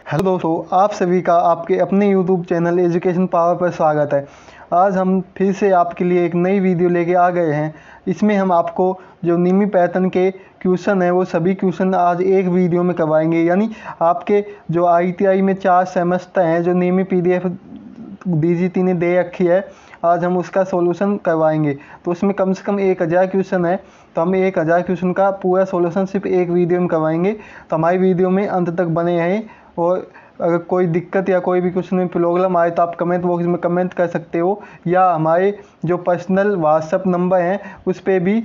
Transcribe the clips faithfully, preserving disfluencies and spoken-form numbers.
Hello दोस्तों, आप सभी का आपके अपने यूट्यूब चैनल एजुकेशन पावर पर स्वागत है। आज हम फिर से आपके लिए एक नई वीडियो लेके आ गए हैं। इसमें हम आपको जो निमी पैटर्न के क्वेश्चन है वो सभी क्वेश्चन आज एक वीडियो में करवाएंगे। यानी आपके जो आईटीआई में चार सेमेस्टर हैं जो निमी पीडीएफ डीजीटी ने दे रखी है, आज हम उसका सॉल्यूशन करवाएंगे। तो उसमें कम से कम एक हज़ार क्वेश्चन है, तो हम एक हज़ार क्वेश्चन का पूरा सॉल्यूशन सिर्फ एक वीडियो में करवाएंगे। तो हमारी वीडियो में अंत तक बने रहें। और अगर कोई दिक्कत या कोई भी क्वेश्चन में प्रॉब्लम आए तो आप कमेंट बॉक्स में कमेंट कर सकते हो, या हमारे जो पर्सनल व्हाट्सएप नंबर हैं उस पर भी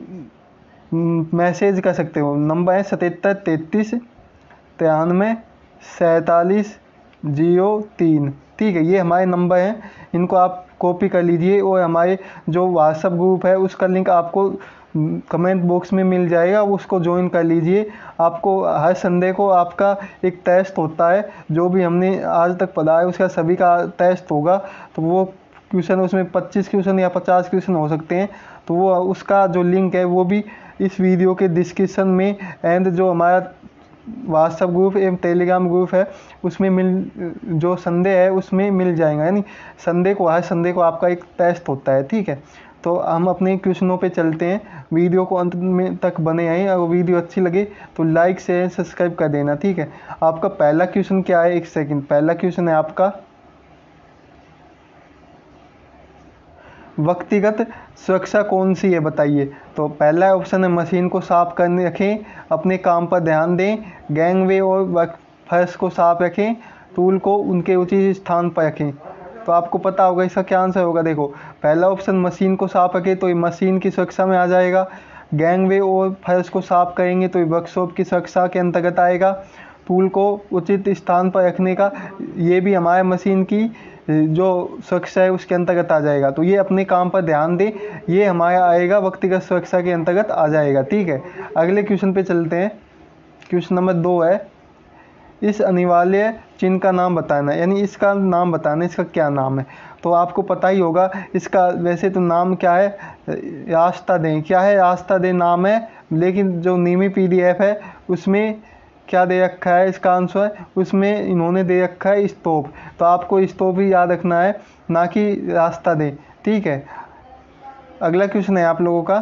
मैसेज कर सकते हो। नंबर है सतहत्तर तैंतीस तिरानवे सैंतालीस जीरो तीन। ठीक है, ये हमारे नंबर हैं, इनको आप कॉपी कर लीजिए। और हमारे जो व्हाट्सएप ग्रुप है उसका लिंक आपको कमेंट बॉक्स में मिल जाएगा, उसको ज्वाइन कर लीजिए। आपको हर संडे को आपका एक टेस्ट होता है, जो भी हमने आज तक पढ़ा है उसका सभी का टेस्ट होगा। तो वो क्वेश्चन उसमें पच्चीस क्वेश्चन या पचास क्वेश्चन हो सकते हैं। तो वो उसका जो लिंक है वो भी इस वीडियो के डिस्क्रिप्शन में, एंड जो हमारा व्हाट्सएप ग्रुप एवं टेलीग्राम ग्रुप है उसमें मिल जो संडे है उसमें मिल जाएगा। यानी संडे को हर संडे को आपका एक टेस्ट होता है। ठीक है, तो हम अपने क्वेश्चनों पे चलते हैं। वीडियो को अंत में तक बने आए। अगर वीडियो अच्छी लगे तो लाइक शेयर सब्सक्राइब कर देना। ठीक है, आपका पहला क्वेश्चन क्या है, एक सेकंड। पहला क्वेश्चन है आपका, व्यक्तिगत सुरक्षा कौन सी है बताइए। तो पहला ऑप्शन है मशीन को साफ करने रखें, अपने काम पर ध्यान दें, गैंगवे और फर्श को साफ रखें, टूल को उनके उचित स्थान पर रखें। तो आपको पता होगा इसका क्या आंसर होगा। देखो, पहला ऑप्शन मशीन को साफ रखें तो ये मशीन की सुरक्षा में आ जाएगा। गैंगवे और फर्श को साफ करेंगे तो ये वर्कशॉप की सुरक्षा के अंतर्गत आएगा। टूल को उचित स्थान पर रखने का, ये भी हमारे मशीन की जो सुरक्षा है उसके अंतर्गत आ जाएगा। तो ये अपने काम पर ध्यान दे, ये हमारा आएगा व्यक्तिगत सुरक्षा के अंतर्गत आ जाएगा। ठीक है, अगले क्वेश्चन पे चलते हैं। क्वेश्चन नंबर दो है, इस अनिवार्य चिन्ह का नाम बताना। यानी इसका नाम बताना, इसका क्या नाम है। तो आपको पता ही होगा इसका, वैसे तो नाम क्या है, रास्ता दें। क्या है, रास्ता दें नाम है, लेकिन जो निमी पीडीएफ है उसमें क्या दे रखा है, इसका आंसर उसमें इन्होंने दे रखा है स्टॉप। तो आपको स्टॉप ही याद रखना है, ना कि रास्ता दें। ठीक है, अगला क्वेश्चन है आप लोगों का,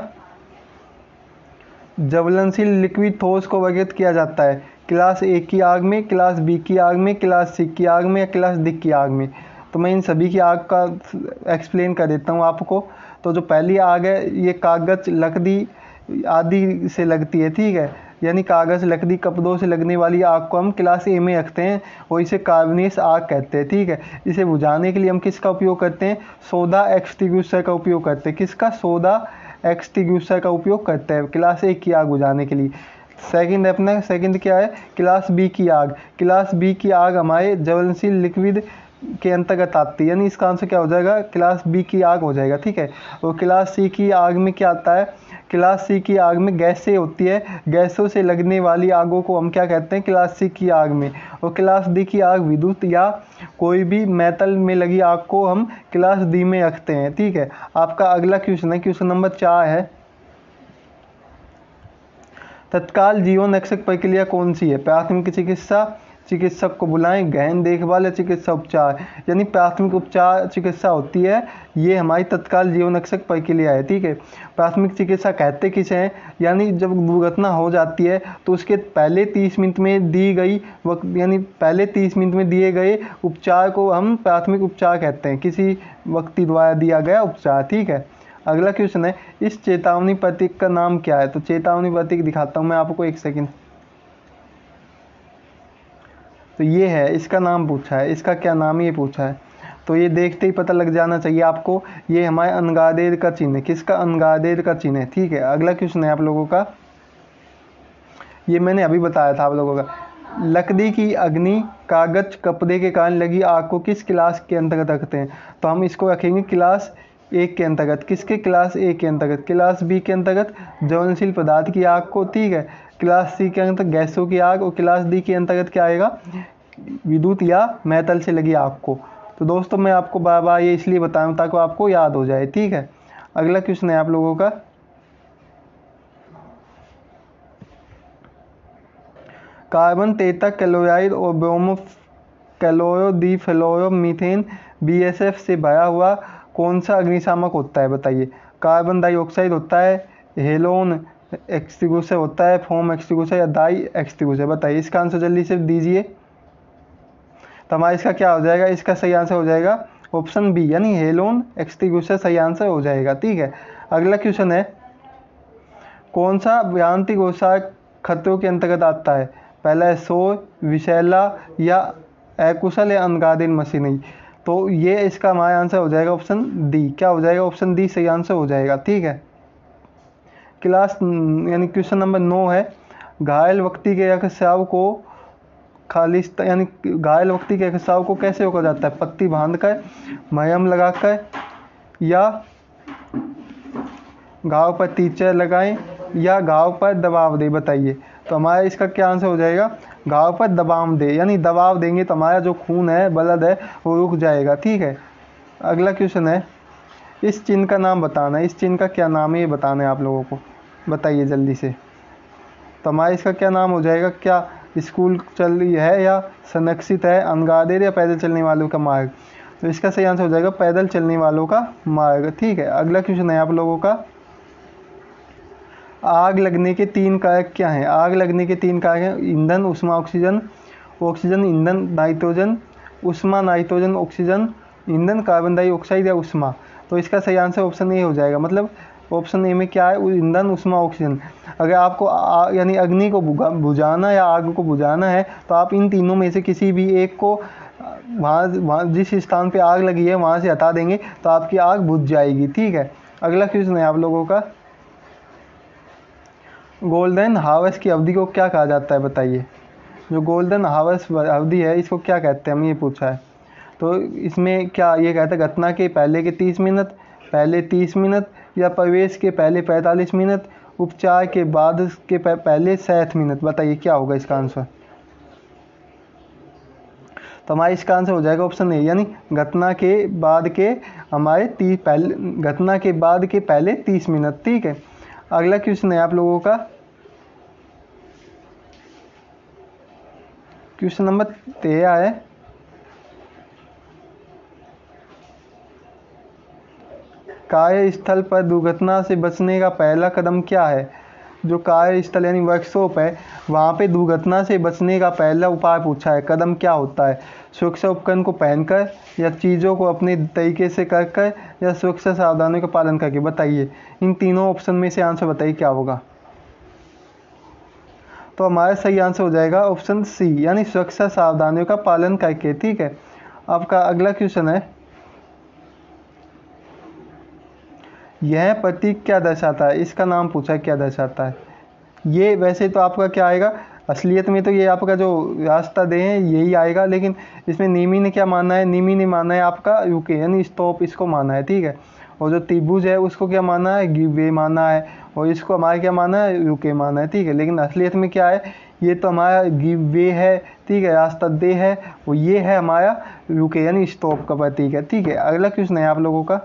ज्वलनशील लिक्विड ठोस को वर्गीकृत किया जाता है क्लास ए की आग में, क्लास बी की आग में, क्लास सी की आग में, या क्लास डी की आग में। तो मैं इन सभी की आग का एक्सप्लेन कर देता हूँ आपको। तो जो पहली आग है ये कागज लकड़ी आदि से लगती है। ठीक है, यानी कागज़ लकड़ी कपड़ों से लगने वाली आग को हम क्लास ए में रखते हैं और इसे कार्बनियस आग कहते हैं। ठीक है, इसे बुझाने के लिए हम किसका उपयोग करते हैं, सोडा एक्सटिंग्विशर का उपयोग करते हैं। किसका, सोडा एक्सटिंग्विशर का उपयोग करते हैं क्लास ए की आग बुझाने के लिए। सेकंड अपना सेकंड क्या है, क्लास बी की आग। क्लास बी की आग हमारे ज्वलनशील लिक्विड के अंतर्गत आती है, यानी इसका आंसर क्या हो जाएगा, क्लास बी की आग हो जाएगा। ठीक है, और क्लास सी की आग में क्या आता है, क्लास सी की आग में गैसें होती है, गैसों से लगने वाली आगों को हम क्या कहते हैं, क्लास सी की आग में। और क्लास डी की आग विद्युत या कोई भी मेटल में लगी आग को हम क्लास डी में रखते हैं। ठीक है, आपका अगला क्वेश्चन है, क्वेश्चन नंबर चार है, तत्काल जीवन रक्षक प्रक्रिया कौन सी है। प्राथमिक चिकित्सा, चिकित्सक को बुलाएं, गहन देखभाल या चिकित्सा उपचार। यानी प्राथमिक उपचार चिकित्सा होती है, ये हमारी तत्काल जीवन रक्षक प्रक्रिया है। ठीक है, प्राथमिक चिकित्सा कहते किसे हैं, यानी जब दुर्घटना हो जाती है तो उसके पहले तीस मिनट में दी गई यानी पहले तीस मिनट में दिए गए उपचार को हम प्राथमिक उपचार कहते हैं, किसी व्यक्ति द्वारा दिया गया उपचार। ठीक है, अगला क्वेश्चन है, इस चेतावनी प्रतीक का नाम क्या है। तो चेतावनी प्रतीक दिखाता हूँ मैं आपको, एक सेकंड। तो ये है, इसका नाम पूछा है, इसका क्या नाम ये पूछा है। तो ये देखते ही पता लग जाना चाहिए आपको, ये हमारे अनगादेर का चिन्ह है। किसका, अनगादेर का चिन्ह है। ठीक है, अगला क्वेश्चन है आप लोगों का, ये मैंने अभी बताया था आप लोगों का, लकड़ी की अग्नि कागज कपड़े के कारण लगी आग को किस क्लास के अंतर्गत रखते हैं। तो हम इसको रखेंगे क्लास एक के अंतर्गत। किसके, क्लास ए के अंतर्गत। क्लास बी के अंतर्गत ज्वलनशील पदार्थ की आग को। ठीक है, क्लास सी के अंतर्गत गैसों की आग, और क्लास डी के अंतर्गत क्या आएगा, विद्युत या मेटल से लगी आग को। तो दोस्तों मैं आपको बार बार ये इसलिए बताऊं ताकि आपको याद हो जाए। ठीक है, अगला क्वेश्चन है आप लोगों का, कार्बन तेरह क्लोराइड और bromochlorodifluoromethane B S F से भरा हुआ कौन सा अग्निशामक होता है बताइए। कार्बन डाइऑक्साइड होता है, हेलोन एक्सटिंग्विशर होता है, फोम एक्सटिंग्विशर या डाई एक्सटिंग्विशर, बताइए इसका आंसर जल्दी से दीजिए। तो हमारा इसका क्या हो जाएगा, इसका सही आंसर हो जाएगा ऑप्शन बी यानी हेलोन एक्सटिंग्विशर सही आंसर हो जाएगा। ठीक है, अगला क्वेश्चन है कौन सा यांत्रिक व्यवसाय खतरों के अंतर्गत आता है। पहला है शोर, विषैला या अकुशल या अनगार्डेड मशीनरी। तो ये इसका हमारा आंसर हो जाएगा ऑप्शन डी। क्या हो जाएगा, ऑप्शन डी सही आंसर हो जाएगा। ठीक है, क्लास यानी क्वेश्चन नंबर नौ है घायल व्यक्ति के रक्तस्राव को खालिश यानी घायल व्यक्ति के रक्तस्राव को कैसे रोका जाता है। पट्टी बांधकर, मरहम लगाकर या घाव पर टीचर लगाएं या घाव पर दबाव दे, बताइए। तो हमारा इसका क्या आंसर हो जाएगा, घाव पर दबाव दे यानी दबाव देंगे तो हमारा जो खून है ब्लड है वो रुक जाएगा। ठीक है, अगला क्वेश्चन है इस चिन्ह का नाम बताना है। इस चिन्ह का क्या नाम है ये बताना है आप लोगों को, बताइए जल्दी से। तो हमारा इसका क्या नाम हो जाएगा, क्या स्कूल चल रही है या संरक्षित है, अनगार्डेड या पैदल चलने वालों का मार्ग। तो इसका सही आंसर हो जाएगा पैदल चलने वालों का मार्ग। ठीक है, अगला क्वेश्चन है आप लोगों का आग लगने के तीन कारक क्या हैं। आग लगने के तीन कारक हैं ईंधन, उष्मा, ऑक्सीजन, ऑक्सीजन ईंधन, नाइट्रोजन, उष्मा, नाइट्रोजन, ऑक्सीजन, ईंधन, कार्बन डाइऑक्साइड या उष्मा। तो इसका सही आंसर ऑप्शन ए हो जाएगा। मतलब ऑप्शन ए में क्या है, ईंधन, उष्मा, ऑक्सीजन। अगर आपको यानी अग्नि को बुझाना या आग को बुझाना है तो आप इन तीनों में से किसी भी एक को वहाँ वहाँ जिस स्थान पे आग लगी है वहाँ से हटा देंगे तो आपकी आग बुझ जाएगी। ठीक है, अगला क्वेश्चन है आप लोगों का गोल्डन हावर्स की अवधि को क्या कहा जाता है, बताइए। जो गोल्डन हावर्स अवधि है इसको क्या कहते हैं, हमें ये पूछा है। तो इसमें क्या ये कहता है घटना के पहले के तीस मिनट, पहले तीस मिनट या प्रवेश के पहले पैंतालीस मिनट, उपचार के बाद के पहले साठ मिनट, बताइए क्या होगा इसका आंसर। तो हमारा इसका आंसर हो जाएगा ऑप्शन ए यानी घटना के बाद के हमारे तीस पहले घटना के बाद के पहले तीस मिनट। ठीक है, अगला क्वेश्चन है आप लोगों का क्वेश्चन नंबर तेरह है कार्यस्थल पर दुर्घटना से बचने का पहला कदम क्या है। जो कार्यस्थल यानी वर्कशॉप है वहाँ पे दुर्घटना से बचने का पहला उपाय पूछा है, कदम क्या होता है। सुरक्षा उपकरण को पहनकर या चीज़ों को अपने तरीके से कर कर या सुरक्षा सावधानियों का पालन करके, बताइए इन तीनों ऑप्शन में से आंसर बताइए क्या होगा। तो हमारा सही आंसर हो जाएगा ऑप्शन सी यानी सुरक्षा सावधानियों का पालन करके। ठीक है, आपका अगला क्वेश्चन है यह प्रतीक क्या दर्शाता है। इसका नाम पूछा है क्या दर्शाता है। ये वैसे तो आपका क्या आएगा, असलियत में तो ये आपका जो रास्ता दे हैं यही आएगा, लेकिन इसमें नीमी ने क्या माना है, नीमी ने माना है आपका रुके यानी स्टॉप, इसको माना है। ठीक है, और जो त्रिभुज है उसको क्या माना है, गिव वे माना है, और इसको हमारा क्या माना है, रुके माना है। ठीक है, लेकिन असलियत में क्या है, ये तो हमारा गिव वे है। ठीक है, रास्ता दे है, वो ये है हमारा रुके यानी स्टॉप का प्रतीक है। ठीक है, अगला क्वेश्चन है आप लोगों का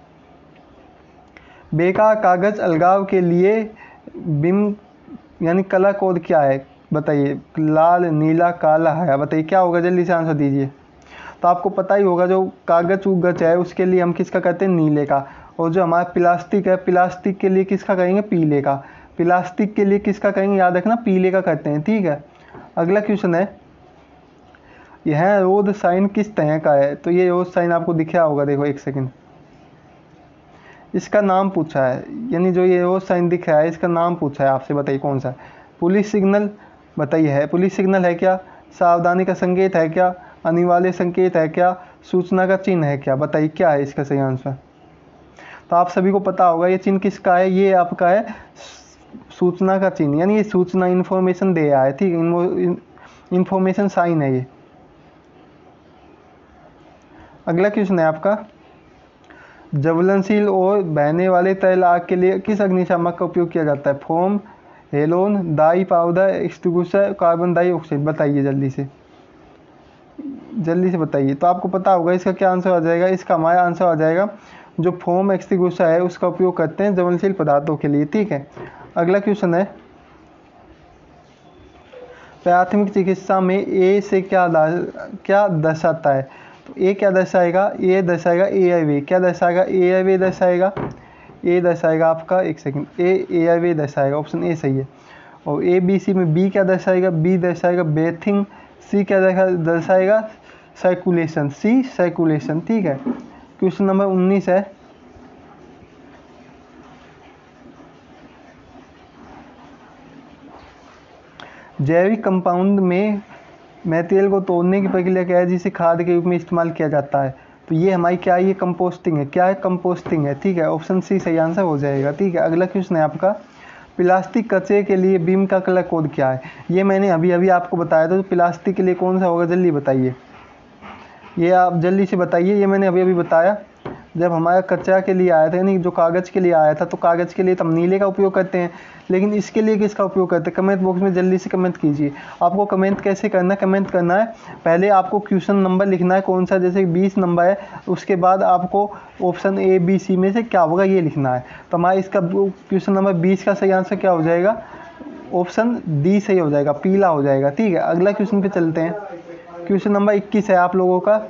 बेकार कागज अलगाव के लिए बिम यानी कलर कोड क्या है, बताइए। लाल, नीला, काला है, बताइए क्या होगा, जल्दी से आंसर दीजिए। तो आपको पता ही होगा जो कागज उगज है उसके लिए हम किसका कहते हैं, नीले का। और जो हमारा प्लास्टिक है, प्लास्टिक के लिए किसका कहेंगे, पीले का। प्लास्टिक के लिए किसका कहेंगे, याद रखना पीले का कहते हैं। ठीक है, अगला क्वेश्चन है यह रोड साइन किस तरह का है। तो ये रोड साइन आपको दिख रहा होगा, देखो एक सेकेंड, इसका नाम पूछा है यानी जो ये रोड साइन दिख रहा है इसका नाम पूछा है आपसे, बताइए कौन सा। पुलिस सिग्नल, बताइए है पुलिस सिग्नल है क्या, सावधानी का संकेत है क्या, अनिवार्य संकेत है क्या, सूचना का चिन्ह है क्या, बताइए क्या है इसका सही आंसर। तो आप सभी को पता होगा ये चिन्ह किसका है, ये आपका है सूचना का चिन्ह यानी ये सूचना इन्फॉर्मेशन दे रहा है। ठीक है, इन्फॉर्मेशन साइन है ये। अगला क्वेश्चन है आपका ज्वलनशील और बहने वाले तरल आग के लिए किस अग्निशामक का उपयोग किया जाता है। Foam, halon, dry powder, extinguisher, carbon dioxide, बताइए जल्दी से जल्दी से बताइए। तो आपको पता होगा इसका क्या आंसर आ जाएगा, इसका हमारा आंसर आ जाएगा जो फोम एक्सटिंग्विशर है उसका उपयोग करते हैं ज्वलनशील पदार्थों के लिए। ठीक है, अगला क्वेश्चन है प्राथमिक चिकित्सा में ए से क्या क्या दर्शाता है? तो ए क्या दर्शाएगा? ए दर्शाएगा ए आई वे। क्या दर्शाएगा? ए आई वे दर्शाएगा। ए दर्शाएगा आपका, एक सेकंड, ए ए आई वे दर्शाएगा, ऑप्शन ए सही है। और ए बी सी में बी क्या दर्शाएगा? बी दर्शाएगा बेथिंग। सी क्या दर्शाएगा? सर्कुलेशन। सी सर्कुलेशन, ठीक है। क्वेश्चन नंबर उन्नीस है, जैविक कंपाउंड में मटेरियल को तोड़ने की प्रक्रिया क्या है जिसे खाद के रूप में इस्तेमाल किया जाता है? तो ये हमारी क्या है? ये कंपोस्टिंग है। क्या है? कंपोस्टिंग है, ठीक है। ऑप्शन सी सही आंसर हो जाएगा, ठीक है। अगला क्वेश्चन है आपका, प्लास्टिक कचरे के लिए बीम का कलर कोड क्या है? ये मैंने अभी अभी आपको बताया था। तो प्लास्टिक के लिए कौन सा होगा, जल्दी बताइए, ये आप जल्दी से बताइए। ये मैंने अभी अभी बताया, जब हमारा कचरा के लिए आया था, यानी जो कागज़ के लिए आया था, तो कागज़ के लिए तो हम नीले का उपयोग करते हैं, लेकिन इसके लिए किसका उपयोग करते हैं? कमेंट बॉक्स में जल्दी से कमेंट कीजिए। आपको कमेंट कैसे करना है? कमेंट करना है, पहले आपको क्वेश्चन नंबर लिखना है कौन सा, जैसे बीस नंबर है, उसके बाद आपको ऑप्शन ए बी सी में से क्या होगा ये लिखना है। तो हमारा इसका क्वेश्चन नंबर बीस का सही आंसर क्या हो जाएगा? ऑप्शन डी सही हो जाएगा, पीला हो जाएगा, ठीक है। अगला क्वेश्चन पे चलते हैं। क्वेश्चन नंबर इक्कीस है आप लोगों का,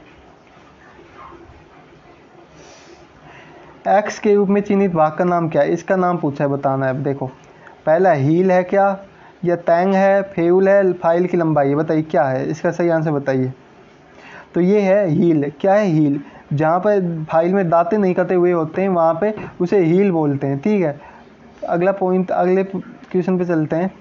एक्स के रूप में चिन्हित भाग का नाम क्या है? इसका नाम पूछा है, बताना है। अब देखो, पहला हील है क्या, या टैंग है, फ्यूल है, फाइल की लंबाई है, बताइए क्या है? इसका सही आंसर बताइए। तो ये है हील। क्या है हील? जहाँ पर फाइल में दांते नहीं कटे हुए होते हैं वहाँ पे उसे हील बोलते हैं, ठीक है। अगला पॉइंट, अगले क्वेश्चन पे चलते हैं।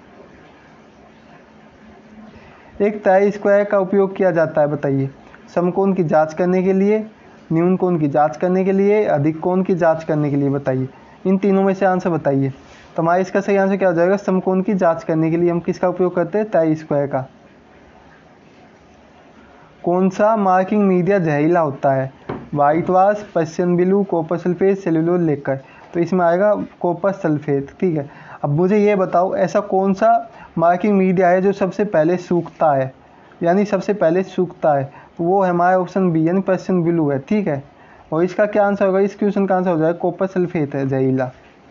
एक तय स्क्वायर का उपयोग किया जाता है, बताइए। समकोण की जांच करने के लिए, न्यून कोण की जांच करने के लिए, अधिक कोण की जांच करने के लिए, बताइए। इन तीनों में से आंसर बताइए। तो हमारा इसका सही आंसर क्या हो जाएगा? समकोण की जांच करने के लिए हम किसका उपयोग करते हैं? तय स्क्वायर का। कौन सा मार्किंग मीडिया जहरीला होता है? White wash, Persian blue, copper sulphate, cellulose लेकर। तो इसमें आएगा कॉपर सल्फेट, ठीक है। अब मुझे ये बताओ, ऐसा कौन सा मार्किंग मीडिया है जो सबसे पहले सूखता है, यानी सबसे पहले सूखता है? तो वो है हमारा ऑप्शन बी, यानी पर्शियन ब्लू है, ठीक है। और इसका क्या आंसर होगा? इस क्वेश्चन का आंसर हो जाएगा कॉपर सल्फेट है, जहरीला।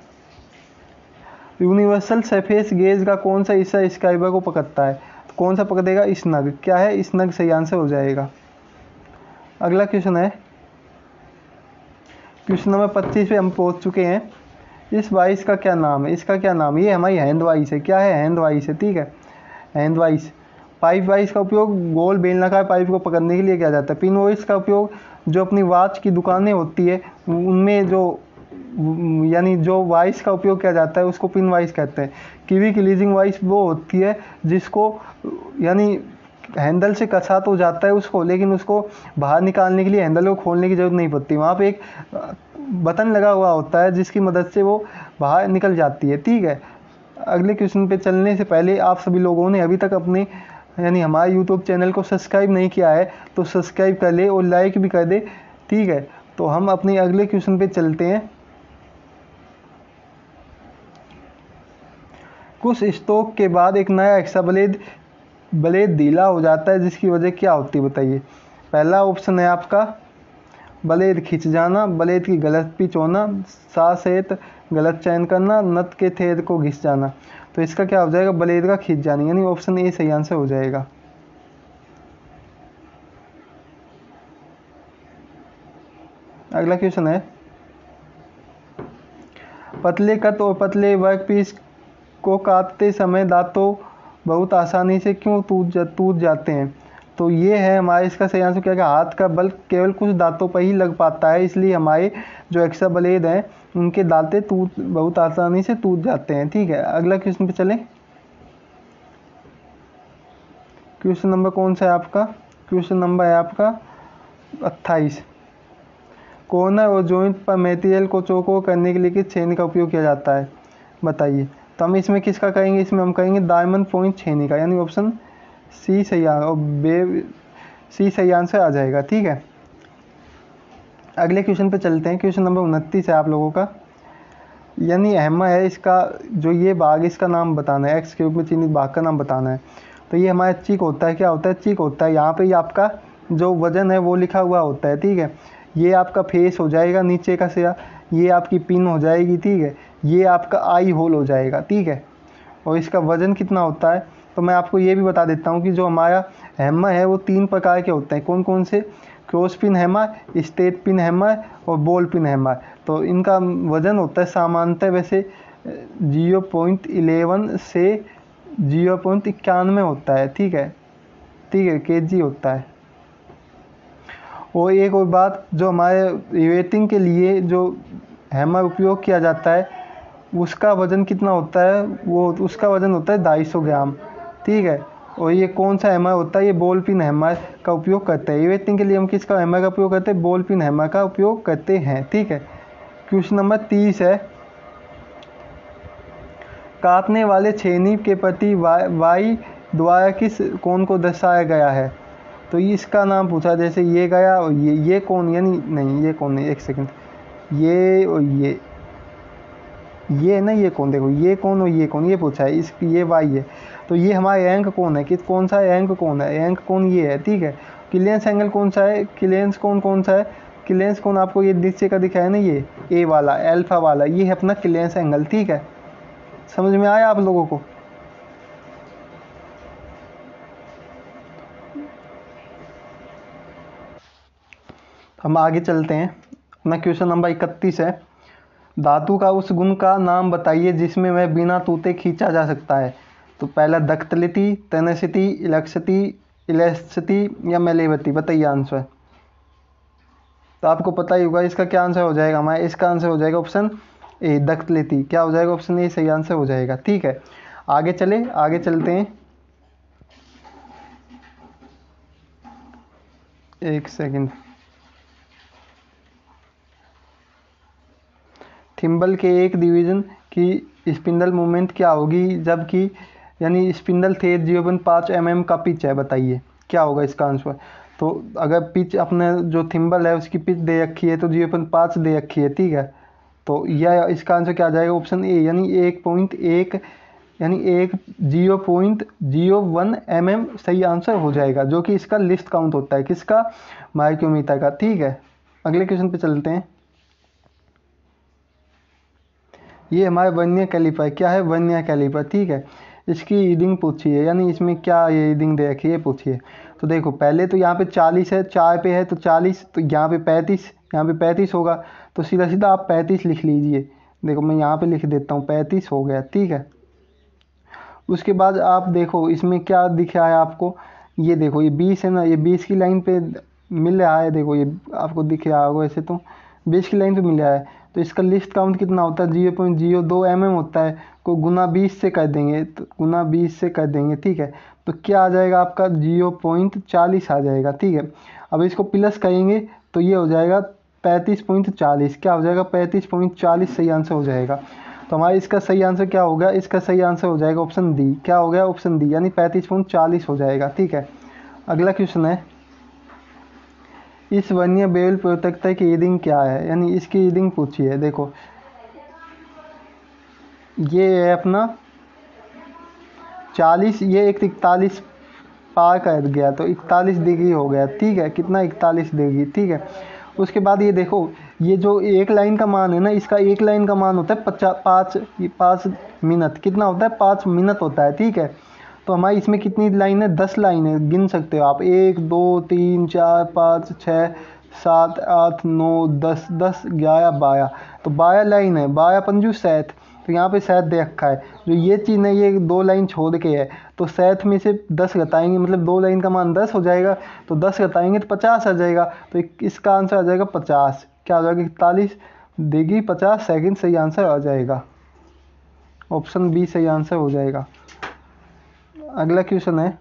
यूनिवर्सल सरफेस गेज का कौन सा हिस्सा स्क्राइबर को पकड़ता है? तो कौन सा पकड़ेगा? स्नग। क्या है? स्नग सही आंसर हो जाएगा। अगला क्वेश्चन है, क्वेश्चन नंबर पच्चीस पे हम पहुंच चुके हैं। इस वाइस का क्या नाम है? इसका क्या नाम है? ये हमारी हैंड वाइस है। क्या है? हैंड वाइस है, ठीक है, हैंड वाइस। पाइप वाइस का उपयोग गोल बेलनाकार पाइप को पकड़ने के लिए किया जाता है। पिन वाइस का उपयोग जो अपनी वॉच की दुकानें होती है उनमें जो, यानी जो वाइस का उपयोग किया जाता है उसको पिन वाइस कहते हैं। कीवी की लीजिंग वाइस वो होती है जिसको, यानी हैंडल से कसा तो जाता है उसको, लेकिन उसको बाहर निकालने के लिए हैंडल को खोलने की ज़रूरत नहीं पड़ती। वहाँ पे एक बटन लगा हुआ होता है जिसकी मदद से वो बाहर निकल जाती है, ठीक है। अगले क्वेश्चन पे चलने से पहले आप सभी लोगों ने अभी तक अपने, यानी हमारे यूट्यूब चैनल को सब्सक्राइब नहीं किया है तो सब्सक्राइब कर ले और लाइक भी कर दे, ठीक है। तो हम अपने अगले क्वेश्चन पे चलते हैं। कुछ स्ट्रोक के बाद एक नया एक्स्ट्रा ब्लेड ब्लेड ढीला हो जाता है, जिसकी वजह क्या होती है, बताइए। पहला ऑप्शन है आपका ब्लेड खिंच जाना, ब्लेड की गलत पिच होना, सासेत गलत चयन करना, नट के थ्रेड को घिस जाना। तो इसका क्या हो जाएगा? ब्लेड का खिंच जाना, यानी ऑप्शन ए सही आंसर हो जाएगा। अगला क्वेश्चन है, पतले कट और पतले वर्कपीस को काटते समय दांतों बहुत आसानी से क्यों टूट जा, टूट जाते हैं? तो ये है हमारे, इसका सही आंसर क्या है? हाथ का बल केवल कुछ दांतों पर ही लग पाता है, इसलिए हमारे जो एक्स्ट्रा ब्लेड हैं उनके दांतें टूट बहुत आसानी से टूट जाते हैं, ठीक है। अगला क्वेश्चन पे चलें। क्वेश्चन नंबर कौन सा है आपका? क्वेश्चन नंबर है आपका अट्ठाईस। कॉर्नर और जॉइंट पर मटेरियल को चौकोर करने के लिए किस छेनी का उपयोग किया जाता है, बताइए। तो हम इसमें किसका करेंगे? इसमें हम करेंगे डायमंड पॉइंट छेनी का, यानी ऑप्शन सी सही आ और बे सी सही आंसर आ जाएगा, ठीक है। अगले क्वेश्चन पे चलते हैं। क्वेश्चन नंबर उनतीस है आप लोगों का, यानी अहमा है, इसका जो ये भाग इसका नाम बताना है, एक्स के रूप में चिन्हित भाग का नाम बताना है। तो ये हमारा चीक होता है। क्या होता है? चीक होता है। यहाँ पे ही आपका जो वजन है वो लिखा हुआ होता है, ठीक है। ये आपका फेस हो जाएगा नीचे का सिरा, ये आपकी पिन हो जाएगी, ठीक है। ये आपका आई होल हो जाएगा, ठीक है। और इसका वज़न कितना होता है? तो तो मैं आपको ये भी बता देता हूँ कि जो हमारा हैमर है वो तीन प्रकार के होते हैं। कौन कौन से? Cross pin hammer, straight peen hammer और बॉल पिन हैमर। तो इनका वजन होता है सामान्यतः वैसे जीरो पॉइंट इलेवन से जीरो पॉइंट इक्यानवे होता है, ठीक है ठीक है के जी होता है। और एक और बात, जो हमारे रिवेटिंग के लिए जो हैमर उपयोग किया जाता है उसका वज़न कितना होता है? वो उसका वज़न होता है ढाई सौ ग्राम, ठीक है। और ये कौन सा हैमर होता है? ये बॉल पिन हैमर का उपयोग करते हैं। रिवेटिंग के लिए हम किसका हैमर का उपयोग करते हैं? बॉल पिन हैमर का उपयोग करते हैं, ठीक है। क्वेश्चन नंबर तीस है, काटने वाले छेनी के प्रति वाई द्वारा किस कोण को दर्शाया गया है? तो इसका नाम पूछा, जैसे ये गया और ये ये कोण, यानी नहीं ये कोण नहीं, एक सेकंड, ये और ये ये ना ये कोण, देखो ये कोण और ये कोण, ये पूछा है, इस ये वाई है। तो ये हमारा एंक कोण है, किस कौन सा एंक कोण है? एंक कोण ये है, ठीक है। क्लियंस एंगल कौन सा है? क्लियंस कोण कौन सा है? क्लियंस कोण आपको ये नीचे का दिखाया ना, ये ए वाला अल्फा वाला, ये है अपना क्लियंस एंगल, ठीक है। समझ में आया आप लोगों को? हम आगे चलते हैं। अपना क्वेश्चन नंबर इकतीस है, धातु का उस गुण का नाम बताइए जिसमें वह बिना टूटे खींचा जा सकता है। तो पहला डक्टिलिटी, टेनेसिटी, इलेक्सिटी, इलेस्टिसिटी या मेलेबिलिटी, बताइए आंसर। तो आपको पता ही होगा इसका क्या आंसर हो जाएगा हमारा। इसका आंसर हो जाएगा ऑप्शन ए, डक्टिलिटी। क्या हो जाएगा? ऑप्शन ए सही आंसर हो जाएगा, ठीक है। आगे चले आगे चलते हैं, एक सेकंड। थिम्बल के एक डिवीजन की स्पिंडल मूवमेंट क्या होगी जबकि यानी स्पिंडल थे जीरो पॉइंट पाँच एम एम का पिच है, बताइए क्या होगा इसका आंसर। तो अगर पिच अपने जो थिम्बल है उसकी पिच दे रखी है तो जीरो पॉइंट पाँच दे रखी है, ठीक है। तो यह इसका आंसर क्या आ जाएगा? ऑप्शन ए, यानी एक पॉइंट एक यानी एक zero point zero one M M सही आंसर हो जाएगा, जो कि इसका लिस्ट काउंट होता है, किसका? माइक्रोमीटर का, ठीक है। अगले क्वेश्चन पे चलते हैं। ये हमारे वर्नियर कैलिपर, क्या है? वर्नियर कैलिपर, ठीक है। इसकी रीडिंग पूछिए, यानी इसमें क्या ये रीडिंग दे रखी है पूछिए। तो देखो पहले तो यहाँ पे चालीस है, चार पे है तो चालीस, तो यहाँ पे पैंतीस, यहाँ पे पैंतीस होगा, तो सीधा सीधा आप पैंतीस लिख लीजिए। देखो मैं यहाँ पे लिख देता हूँ, पैंतीस हो गया, ठीक है। उसके बाद आप देखो इसमें क्या दिख रहा है आपको, ये देखो ये बीस है ना, ये बीस की लाइन पे मिल रहा है, देखो ये आपको दिख रहा होगा, ऐसे तो बीस की लाइन पे मिल रहा है। तो इसका लिस्ट काउंट कितना होता है? जीरो पॉइंट जीरो दो एम एम होता है, को गुना बीस से कर देंगे, तो गुना बीस से कर देंगे, ठीक है। तो क्या आ जाएगा आपका? जीरो पॉइंट चालीस आ जाएगा, ठीक है। अब इसको प्लस करेंगे तो ये हो जाएगा पैंतीस पॉइंट चालीस, क्या हो जाएगा? पैंतीस पॉइंट चालीस सही आंसर हो जाएगा। तो हमारा इसका सही आंसर क्या होगा? इसका सही आंसर हो जाएगा ऑप्शन डी। क्या हो गया? ऑप्शन डी, यानी पैंतीस पॉइंट चालीस हो जाएगा, ठीक है। अगला क्वेश्चन है, इस वर्नियर बेवल प्रोटेक्टर की रीडिंग क्या है, यानी इसकी रीडिंग पूछिए। देखो ये है अपना चालीस, ये एक इकतालीस पार कर गया तो इकतालीस डिग्री हो गया, ठीक है। कितना? इकतालीस डिग्री, ठीक है। उसके बाद ये देखो ये जो एक लाइन का मान है ना, इसका एक लाइन का मान होता है पचास पाँच पाँच मिनट, कितना होता है? पाँच मिनट होता है, ठीक है। तो हमारी इसमें कितनी लाइन है? दस लाइन है, गिन सकते हो आप, एक दो तीन चार पाँच छः सात आठ नौ दस, दस ग्यारह बारह, तो बारह लाइन है, बारह पंजू सैत। तो यहाँ पे सैत दे रखा है, जो ये चीज़ है ये दो लाइन छोड़ के है, तो सैत में से दस घटाएंगे, मतलब दो लाइन का मान दस हो जाएगा, तो दस घटाएंगे तो पचास आ जाएगा। तो इसका आंसर आ जाएगा पचास। क्या हो जाएगा? इकतालीस डिग्री पचास सेकंड सही आंसर आ जाएगा, ऑप्शन बी सही आंसर हो जाएगा। अगला क्वेश्चन है,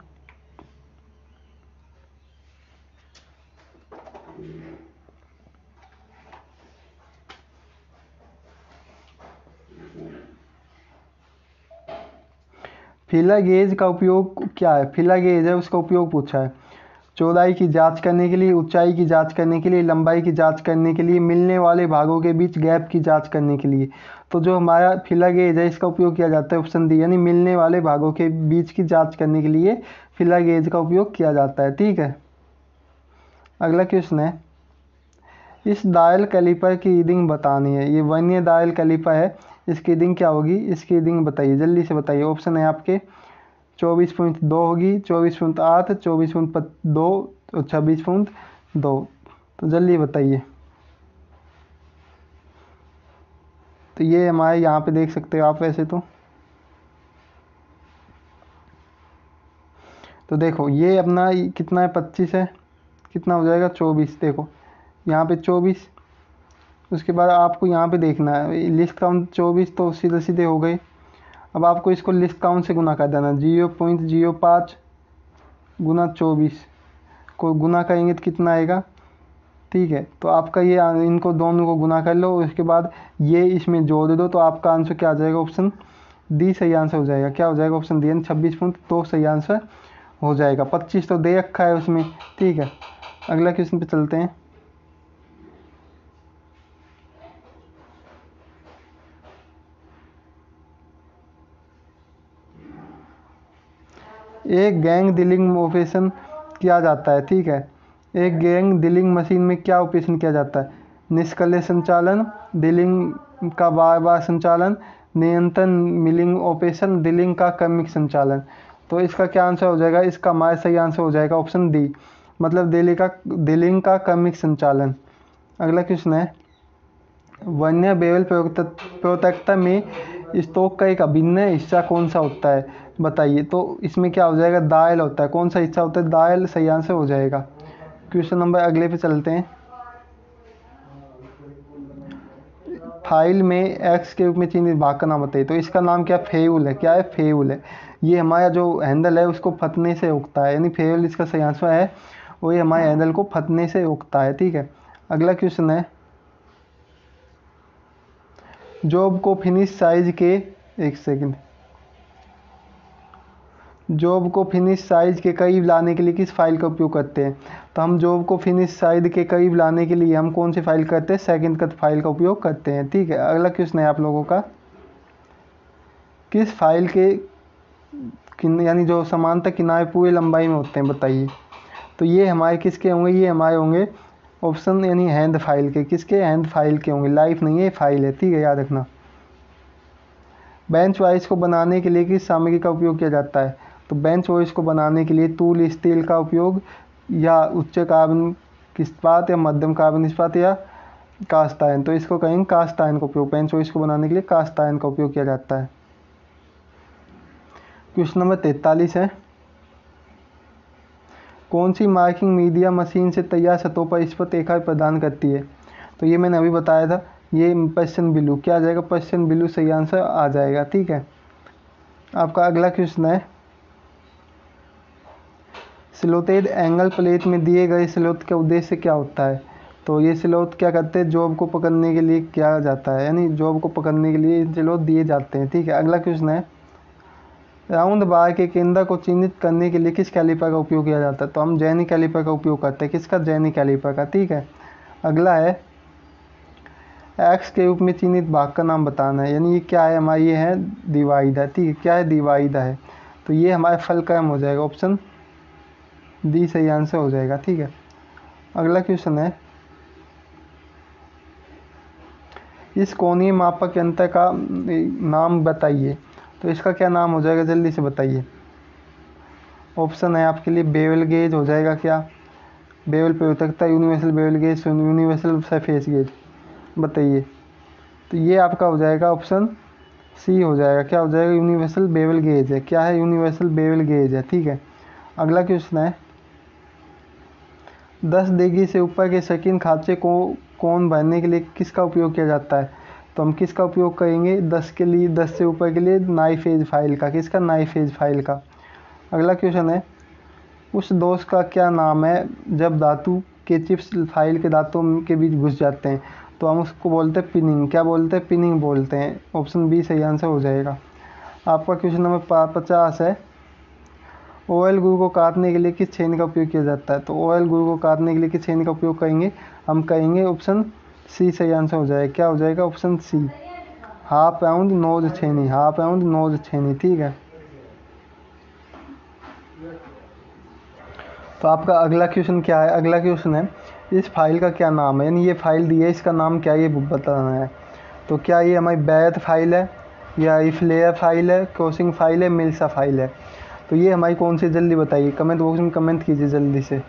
फीलर गेज का उपयोग क्या है? फीलर गेज है, उसका उपयोग पूछा है। चौड़ाई की जांच करने के लिए, ऊंचाई की जांच करने के लिए, लंबाई की जांच करने के लिए, मिलने वाले भागों के बीच गैप की जांच करने के लिए। तो जो हमारा फीलर गेज है इसका उपयोग किया जाता है ऑप्शन डी, यानी मिलने वाले भागों के बीच की जांच करने के लिए फीलर गेज का उपयोग किया जाता है, ठीक है। अगला क्वेश्चन है, इस डायल कैलिपर की रीडिंग बतानी है। ये वर्नियर डायल कैलिपर है, इसकी रीडिंग क्या होगी? इसकी रीडिंग बताइए, जल्दी से बताइए। ऑप्शन है आपके चौबीस पॉइंट दो होगी, चौबीस पॉइंट आठ, चौबीस पॉइंट दो और छब्बीस पॉइंट दो। तो जल्दी बताइए। तो ये हमारे यहाँ पे देख सकते हो आप वैसे तो तो देखो ये अपना कितना है, पच्चीस है, कितना हो जाएगा चौबीस। देखो यहाँ पे चौबीस, उसके बाद आपको यहाँ पे देखना है लिस्ट काउंट चौबीस, तो सीधे सीधे हो गए। अब आपको इसको लिस्ट काउंट से गुना कर देना, जीरो पॉइंट जीरो पाँच गुना चौबीस को गुना करेंगे तो कितना आएगा, ठीक है। तो आपका ये इनको दोनों को गुना कर लो, उसके बाद ये इसमें जोड़ दो, तो आपका आंसर क्या आ जाएगा, ऑप्शन डी सही आंसर हो जाएगा। क्या हो जाएगा, ऑप्शन डी, छब्बीस पॉइंट दो सही आंसर हो जाएगा। पच्चीस तो दे रखा है उसमें, ठीक है। अगला क्वेश्चन पे चलते हैं। एक गैंग डीलिंग ऑपरेशन किया जाता है, ठीक है। एक गैंग डीलिंग मशीन में क्या ऑपरेशन किया जाता है, निष्क्रिय संचालन, डीलिंग का बार बार संचालन, नियंत्रण मिलिंग ऑपरेशन, डीलिंग का क्रमिक संचालन। तो इसका क्या आंसर हो जाएगा, इसका हमारा सही आंसर हो जाएगा ऑप्शन डी, मतलब डीलिंग का डीलिंग का क्रमिक संचालन। अगला क्वेश्चन है, वन्य बेवल प्रोत्तकता में स्टोक का एक अभिन्न हिस्सा कौन सा होता है, बताइए। तो इसमें क्या हो जाएगा, दायल होता है। कौन सा हिस्सा होता है, दायल सही आंसर हो जाएगा। क्वेश्चन नंबर अगले पे चलते हैं। फाइल में एक्स के रूप में चिन्हित भाग का नाम बताइए। तो इसका नाम क्या, फेउल है। क्या है, फेउल है। ये हमारा जो हैंडल है उसको फटने से रोकता है, यानी फेउल इसका सही आंसर है, और ये हमारे हैंडल को फटने से रोकता है, ठीक है। अगला क्वेश्चन है, जॉब को फिनिश साइज के एक सेकंड जॉब को फिनिश साइज के करीब लाने के लिए किस फाइल का उपयोग करते हैं। तो हम जॉब को फिनिश साइज के करीब लाने के लिए हम कौन सी फाइल करते हैं, सेकंड कट फाइल का उपयोग करते हैं, ठीक है। अगला क्वेश्चन है आप लोगों का, किस फाइल के यानी जो समांतर किनारे पूरी लंबाई में होते हैं, बताइए। तो ये हमारे किसके होंगे, ये हमारे होंगे ऑप्शन यानी हैंड फाइल के। किसके, हैंड फाइल के होंगे, लाइफ नहीं है, फाइल है, ठीक है, याद रखना। बेंच वाइज को बनाने के लिए किस सामग्री का उपयोग किया जाता है। तो बेंच वाइज को बनाने के लिए टूल स्टील का उपयोग, या उच्च कार्बन इस्पात, या मध्यम कार्बन इस्पात, या कास्ट आयरन। तो इसको कहेंगे कास्ट आयरन का उपयोग, बेंच वाइज को बनाने के लिए कास्ट आयरन का उपयोग किया जाता है। क्वेश्चन नंबर तैंतालीस है, कौन सी मार्किंग मीडिया मशीन से तैयार सतहों पर स्पष्ट रेखा प्रदान करती है। तो ये मैंने अभी बताया था, ये पर्शियन ब्लू। क्या आ जाएगा, पर्शियन ब्लू सही आंसर आ जाएगा, ठीक है। आपका अगला क्वेश्चन है, स्लोटेड एंगल प्लेट में दिए गए स्लोट का उद्देश्य क्या होता है। तो ये स्लोट क्या करते हैं, जॉब को पकड़ने के लिए किया जाता है, यानी जॉब को पकड़ने के लिए स्लोट दिए जाते हैं, ठीक है। अगला क्वेश्चन है, राउंड बार के केंद्र को चिन्हित करने के लिए किस कैलिपर का उपयोग किया जाता है। तो हम जेनी कैलिपर का उपयोग करते हैं, किसका, जेनी कैलिपर का, ठीक है। अगला है, एक्स के रूप में चिन्हित भाग का नाम बताना है, यानी ये क्या है हमारा, ये है डिवाइड है, ठीक है। क्या है, डिवाइड है। तो ये हमारा फलक्रम हो जाएगा, ऑप्शन डी सही आंसर हो जाएगा, ठीक है। अगला क्वेश्चन है, इस कोणीय मापक यंत्र का नाम बताइए। तो इसका क्या नाम हो जाएगा, जल्दी से बताइए। ऑप्शन है आपके लिए, बेवल गेज हो जाएगा, क्या, बेवल प्रयोतकता, universal bevel gauge, universal surface gauge, बताइए। तो ये आपका हो जाएगा ऑप्शन सी हो जाएगा। क्या हो जाएगा, यूनिवर्सल बेवल गेज है। क्या है, यूनिवर्सल बेवल गेज है, ठीक है। अगला क्वेश्चन है, दस डिग्री से ऊपर के सेकंड खांचे को कोण भरने के लिए किसका उपयोग किया जाता है। तो हम किसका उपयोग करेंगे, दस के लिए, दस से ऊपर के लिए नाइफ एज फाइल का, किसका, नाइफ एज फाइल का। अगला क्वेश्चन है, उस दोष का क्या नाम है जब धातु के चिप्स फाइल के दांतों के बीच घुस जाते हैं। तो हम उसको बोलते हैं पिनिंग। क्या बोलते हैं, पिनिंग बोलते हैं। ऑप्शन बी सही आंसर हो जाएगा। आपका क्वेश्चन नंबर पचास है, ऑयल गुरु को काटने के लिए किस छेनी का उपयोग किया जाता है। तो ऑयल गुरु को काटने के लिए किस छेनी का उपयोग करेंगे, हम कहेंगे ऑप्शन सी सही आंसर हो जाएगा। क्या हो जाएगा, option C, half round nose छेनी, हाफ राउंड नोज छेनी, ठीक है। तो आपका अगला क्वेश्चन क्या है, अगला क्वेश्चन है, इस फाइल का क्या नाम है, यानी ये फाइल दी है, इसका नाम क्या है, ये बताना है। तो क्या ये हमारी बैथ फाइल है, या इफ्लेयर फाइल है, क्रॉसिंग फाइल है, मिल्सा फाइल है। तो ये हमारी कौन सी, जल्दी बताइए, कमेंट बॉक्स में कमेंट कीजिए जल्दी से।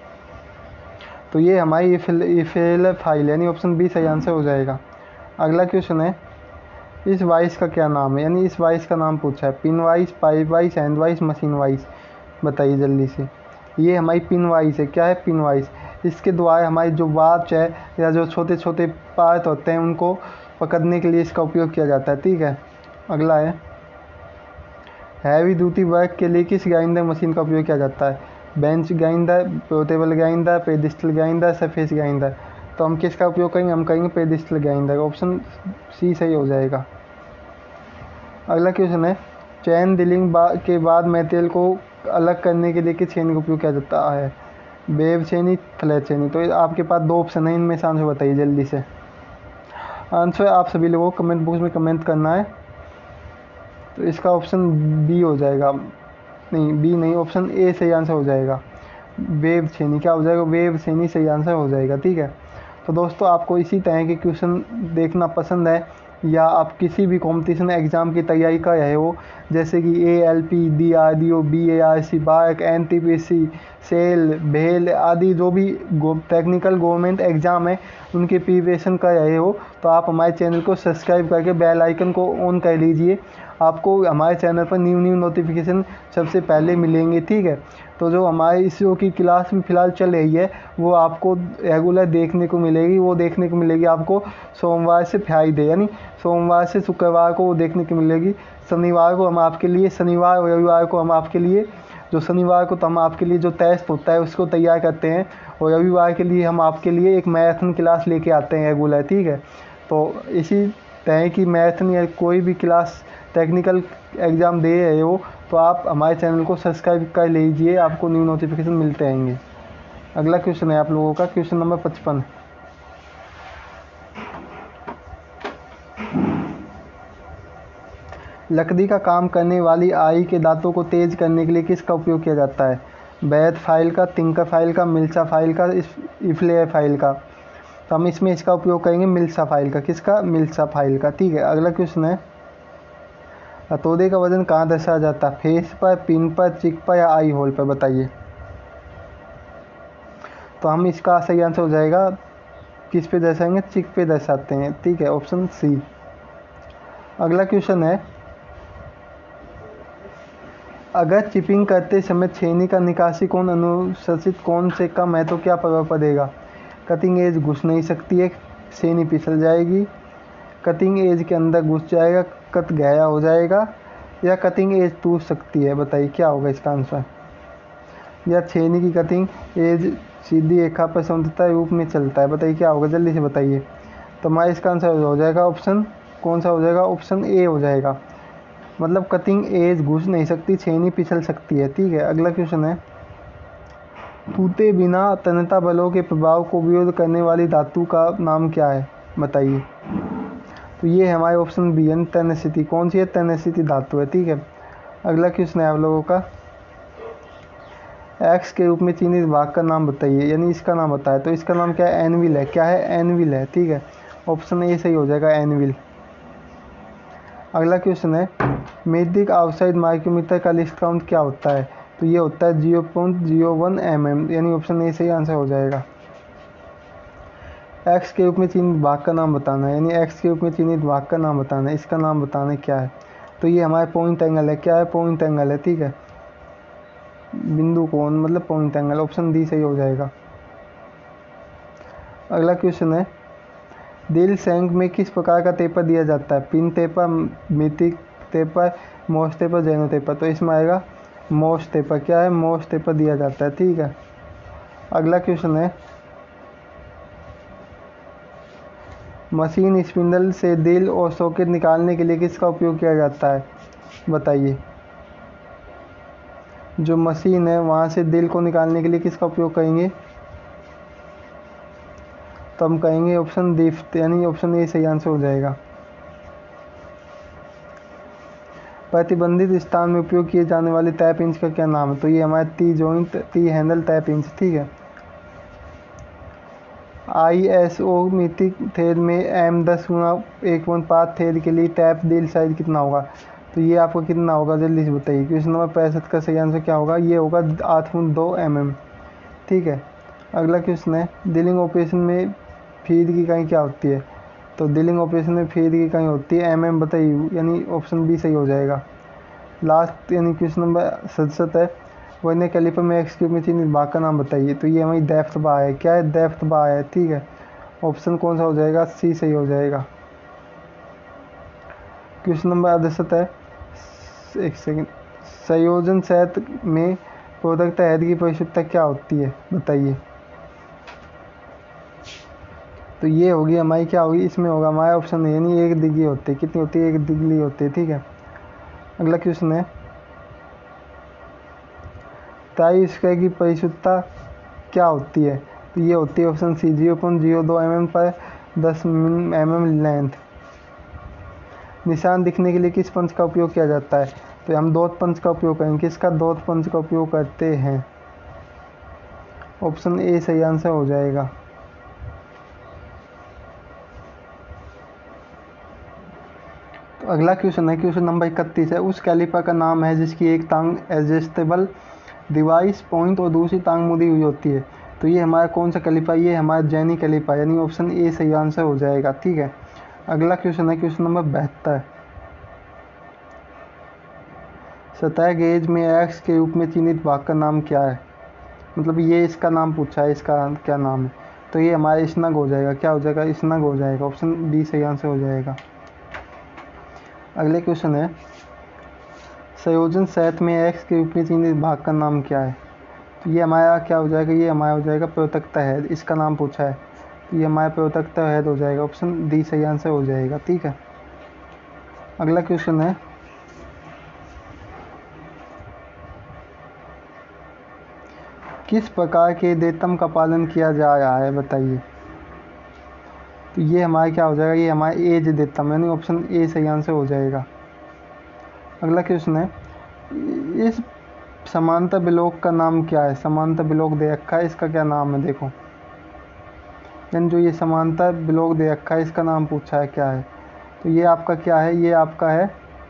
तो ये हमारी इफेल फाइल यानी ऑप्शन बी सही आंसर हो जाएगा। अगला क्वेश्चन है, इस वाइस का क्या नाम है, यानी इस वाइस का नाम पूछा है। Pin vice, pipe vice, hand vice, machine vice, बताइए जल्दी से। ये हमारी पिन वाइस है। क्या है? Pin vice. इसके द्वारा हमारी जो वॉच है या जो छोटे छोटे पार्ट होते हैं उनको पकड़ने के लिए इसका उपयोग किया जाता है। ठीक है। अगला है, हैवी ड्यूटी वर्क के लिए किस ग्राइंडर मशीन का उपयोग किया जाता है? Bench grinder, portable grinder, pedestal grinder, surface grinder. तो हम किसका उपयोग करेंगे? हम करेंगे पेडिस्टल ग्राइंडर। ऑप्शन सी सही हो जाएगा। अगला क्वेश्चन है, चैन डीलिंग बा, के बाद मटेरियल को अलग करने के लिए किस छेनी का उपयोग किया जाता है? वेब छेनी, फ्लैट छेनी। तो आपके पास दो ऑप्शन है, इनमें से आंसर बताइए जल्दी से। आंसर आप सभी लोगों को कमेंट बॉक्स में कमेंट करना है। तो इसका ऑप्शन बी हो जाएगा, नहीं बी नहीं, ऑप्शन ए सही आंसर हो जाएगा। वेब छेनी क्या हो जाएगा? वेब छेनी सही आंसर हो जाएगा। ठीक है। तो दोस्तों, आपको इसी तरह के क्वेश्चन देखना पसंद है या आप किसी भी कॉम्पिटिशन एग्ज़ाम की तैयारी कर रहे हो, जैसे कि A L P, D R D O, B A R C, BARC, N T P C, SAIL, भेल आदि जो भी टेक्निकल गवर्नमेंट एग्ज़ाम है उनके प्रिपरेशन कर रहे हो, तो आप हमारे चैनल को सब्सक्राइब करके बेल आइकन को ऑन कर लीजिए। आपको हमारे चैनल पर न्यू न्यू नोटिफिकेशन सबसे पहले मिलेंगे। ठीक है। तो जो हमारे इस शो की क्लास भी फ़िलहाल चल रही है वो आपको रेगुलर देखने को मिलेगी। वो देखने को मिलेगी आपको सोमवार से फ्राइडे, यानी सोमवार से शुक्रवार को वो देखने को मिलेगी। शनिवार को हम आपके लिए, शनिवार और रविवार को हम आपके लिए, जो शनिवार को तो हम आपके लिए जो टेस्ट होता है उसको तैयार करते हैं, और रविवार के लिए हम आपके लिए एक मैराथन क्लास लेके आते हैं रेगुलर। ठीक है। तो इसी तरह की मैराथन या कोई भी क्लास टेक्निकल एग्ज़ाम दे रहे हो तो आप हमारे चैनल को सब्सक्राइब कर लीजिए, आपको न्यू नोटिफिकेशन मिलते रहेंगे। अगला क्वेश्चन है आप लोगों का, क्वेश्चन नंबर पचपन। लकड़ी का काम करने वाली आई के दांतों को तेज करने के लिए किसका उपयोग किया जाता है? बैथ फाइल का, तिंकर फाइल का, मिल्सा फाइल का, इफ्लेयर फाइल का। तो हम इसमें इसका उपयोग करेंगे मिल्सा फाइल का। किसका? मिल्सा फाइल का। ठीक है। अगला क्वेश्चन है, हथौड़े का वजन कहाँ दर्शाया जाता है? फेस पर, पिन पर, चिक पर या आई होल पर, बताइए। तो हम इसका सही आंसर हो जाएगा, किस पे दर्शाएंगे? चिक पे दर्शाते हैं। ठीक है। Option C. अगला क्वेश्चन है, अगर चिपिंग करते समय छेनी का निकासी कोण अनुशंसित कोण से कम है तो क्या प्रभाव पड़ेगा? कटिंग एज घुस नहीं सकती है, छेनी फिसल जाएगी, कटिंग एज के अंदर घुस जाएगा, कट गहरा हो जाएगा, या कटिंग एज टूट सकती है। बताइए क्या होगा इसका आंसर? या छेनी की कटिंग एज सीधी रेखा पर समतलता रूप में चलता है। बताइए क्या होगा, जल्दी से बताइए। तो हमारा इसका आंसर हो जाएगा ऑप्शन, कौन सा हो जाएगा? ऑप्शन ए हो जाएगा। मतलब कटिंग एज घुस नहीं सकती, छेनी फिसल सकती है। ठीक है। अगला क्वेश्चन है, टूटे बिना तन्यता बलों के प्रभाव को विरोध करने वाली धातु का नाम क्या है? बताइए। तो ये है हमारे ऑप्शन बी है, टेनेसिटी। कौन सी है? टेनेसिटी धातु है। ठीक है। अगला क्वेश्चन है आप लोगों का, एक्स के रूप में चिन्हित भाग का नाम बताइए, यानी इसका नाम बताए। तो इसका नाम क्या है? एनविल है। क्या है? एनविल है। ठीक है। ऑप्शन ए सही हो जाएगा, एनविल। अगला क्वेश्चन है, मीट्रिक आउटसाइड माइक्रोमीटर का लिस्ट काउंट क्या होता है? तो ये होता है zero point zero one M M, यानी ऑप्शन ए सही आंसर हो जाएगा। एक्स के रूप में चिन्हित भाग का नाम बताना है, यानी एक्स के रूप में चिन्हित भाग का नाम बताना है, इसका नाम बताना है क्या है? तो ये हमारे पॉइंट एंगल है। क्या है? पॉइंट एंगल है। ठीक है। बिंदु कोण मतलब पॉइंट एंगल, ऑप्शन डी सही हो जाएगा। अगला क्वेश्चन है, दिल शंख में किस प्रकार का टेपर दिया जाता है? पिन टेपर, मीट्रिक टेपर, मोस्ट टेपर, जेनो टेपर। तो इसमें आएगा मोस्ट टेपर। क्या है? मोस्ट टेपर दिया जाता है। ठीक है। अगला क्वेश्चन है, मशीन स्पिंडल से दिल और सॉकेट निकालने के लिए किसका उपयोग किया जाता है? बताइए। जो मशीन है वहाँ से दिल को निकालने के लिए किसका उपयोग करेंगे? तो हम कहेंगे ऑप्शन डी, यानी ऑप्शन ए सही आंसर हो जाएगा। प्रतिबंधित स्थान में उपयोग किए जाने वाले टैप इंच का क्या नाम है? तो ये हमारे T joint, T handle tap inch. ठीक है। I S O metric thread में एम दस गुना एक पॉइंट पाँच थ्रेड के लिए टैप दिल साइज कितना होगा? तो ये आपका कितना होगा जल्दी से बताइए। क्वेश्चन नंबर पैंसठ का सही आंसर क्या होगा, ये होगा आठ पॉइंट दो एम एम। ठीक है, अगला क्वेश्चन है डीलिंग ऑपरेशन में फीड की इकाई क्या होती है। तो डीलिंग ऑपरेशन में फीड की इकाई होती है एम एम बताइए, यानी ऑप्शन बी सही हो जाएगा। लास्ट यानी क्वेश्चन नंबर सड़सठ है वर्नियर कैलिपर में एक्स क्यूब में चिन्हित भाग का नाम बताइए। तो ये हमारी डेप्थ बार है, क्या है, डेप्थ बार है। ठीक है, ऑप्शन कौन सा हो जाएगा, सी सही हो जाएगा। क्वेश्चन नंबर अड़सठ है, एक सेकंड, संयोजन सेट में प्रोडक्ट हेड की परिशुद्धता क्या होती है बताइए। तो ये होगी हमारी क्या होगी, इसमें होगा हमारा ऑप्शन यानी एक डिग्री होती है। कितनी होती है, एक डिग्री होती है। ठीक है, अगला क्वेश्चन है ताई स्क्वायर की परिशुद्धता क्या होती है। तो ये होती है option C zero point zero दो एम एम पर दस एम एम लेंथ। निशान दिखने के लिए किस पंच का उपयोग किया जाता है। तो हम डॉट पंच का उपयोग करेंगे। किसका, डॉट पंच का उपयोग करते हैं। ऑप्शन ए सही आंसर हो जाएगा। तो अगला क्वेश्चन है क्वेश्चन नंबर इकतीस है उस कैलिपर का नाम है जिसकी एक टांग एडजस्टेबल डिवाइस पॉइंट और दूसरी टांग मुड़ी हुई होती है। तो ये हमारा कौन सा कैलिपर, ये हमारा जेनी कैलिपर, यानी ऑप्शन ए सही आंसर हो जाएगा। ठीक है, अगला क्वेश्चन है क्वेश्चन नंबर बहत्तर, सतह गेज में एक्स के रूप में चिन्हित भाग का नाम क्या है। मतलब ये इसका नाम पूछा है, इसका क्या नाम है। तो ये हमारा स्नग हो जाएगा। क्या हो जाएगा, स्नग हो जाएगा। ऑप्शन बी सही आंसर हो जाएगा। अगले क्वेश्चन है संयोजन सेट में एक्स के रूप में चिन्हित भाग का नाम क्या है। तो ये हमारा क्या हो जाएगा, ये हमारा हो जाएगा प्रोतक्ता हेड, इसका नाम पूछा है। तो ये हमारा प्रोतक्ता हेड हो जाएगा। ऑप्शन डी सही आंसर हो जाएगा। ठीक है, अगला क्वेश्चन है किस प्रकार के डेटम का पालन किया जा रहा है बताइए। तो ये हमारा क्या हो जाएगा, ये हमारा एज डेटम, यानी ऑप्शन ए सही आंसर हो जाएगा। अगला क्वेश्चन है इस समांतर ब्लॉक का नाम क्या है। समांतर ब्लॉक दे रखा है, इसका क्या नाम है देखो, यानी जो ये समांतर ब्लॉक दे रखा है इसका नाम पूछा है क्या है। तो ये आपका क्या है, ये आपका है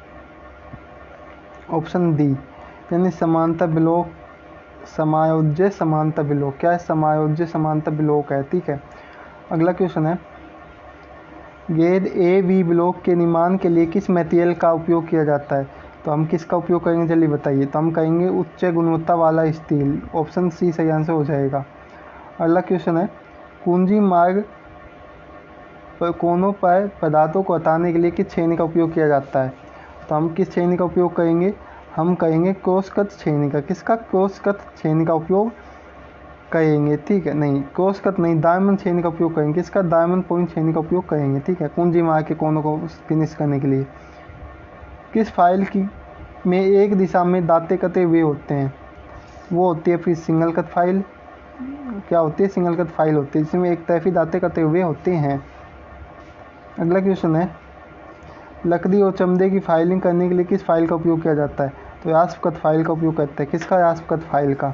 ऑप्शन डी, यानी समांतर ब्लॉक समायोज्य समांतर ब्लॉक। क्या है, समायोज्य समांतर ब्लॉक है। ठीक है, अगला क्वेश्चन है गेज ए बी ब्लॉक के निर्माण के लिए किस मटेरियल का उपयोग किया जाता है। तो हम किसका उपयोग करेंगे जल्दी बताइए। तो हम कहेंगे उच्च गुणवत्ता वाला स्टील। ऑप्शन सी सही आंसर हो जाएगा। अगला क्वेश्चन है कुंजी मार्ग पर कोनों पर पदार्थों को हटाने के लिए किस छेनी का उपयोग किया जाता है। तो हम किस छेनी का उपयोग करेंगे, हम कहेंगे क्रॉसकट छेनी का। किसका, क्रॉसकट छेनी का उपयोग करेंगे। ठीक है, नहीं क्रॉसकट नहीं, डायमंड छेनी का उपयोग करेंगे। किसका, डायमंड पॉइंट छेनी का उपयोग करेंगे। ठीक है, कुंजी मार्ग के कोनों को फिनिश करने के लिए। किस फाइल की में एक दिशा में दांते कटे हुए होते हैं, वो होती है फिर सिंगल कट फाइल। क्या होती है, सिंगल कट फाइल होती है जिसमें एक तरफ ही दांते कटे हुए होते हैं। अगला क्वेश्चन है लकड़ी और चमड़े की फाइलिंग करने के लिए किस फाइल का उपयोग किया जाता है। तो रास्प कट फाइल का उपयोग करते हैं। किसका, रास्प कट फाइल का।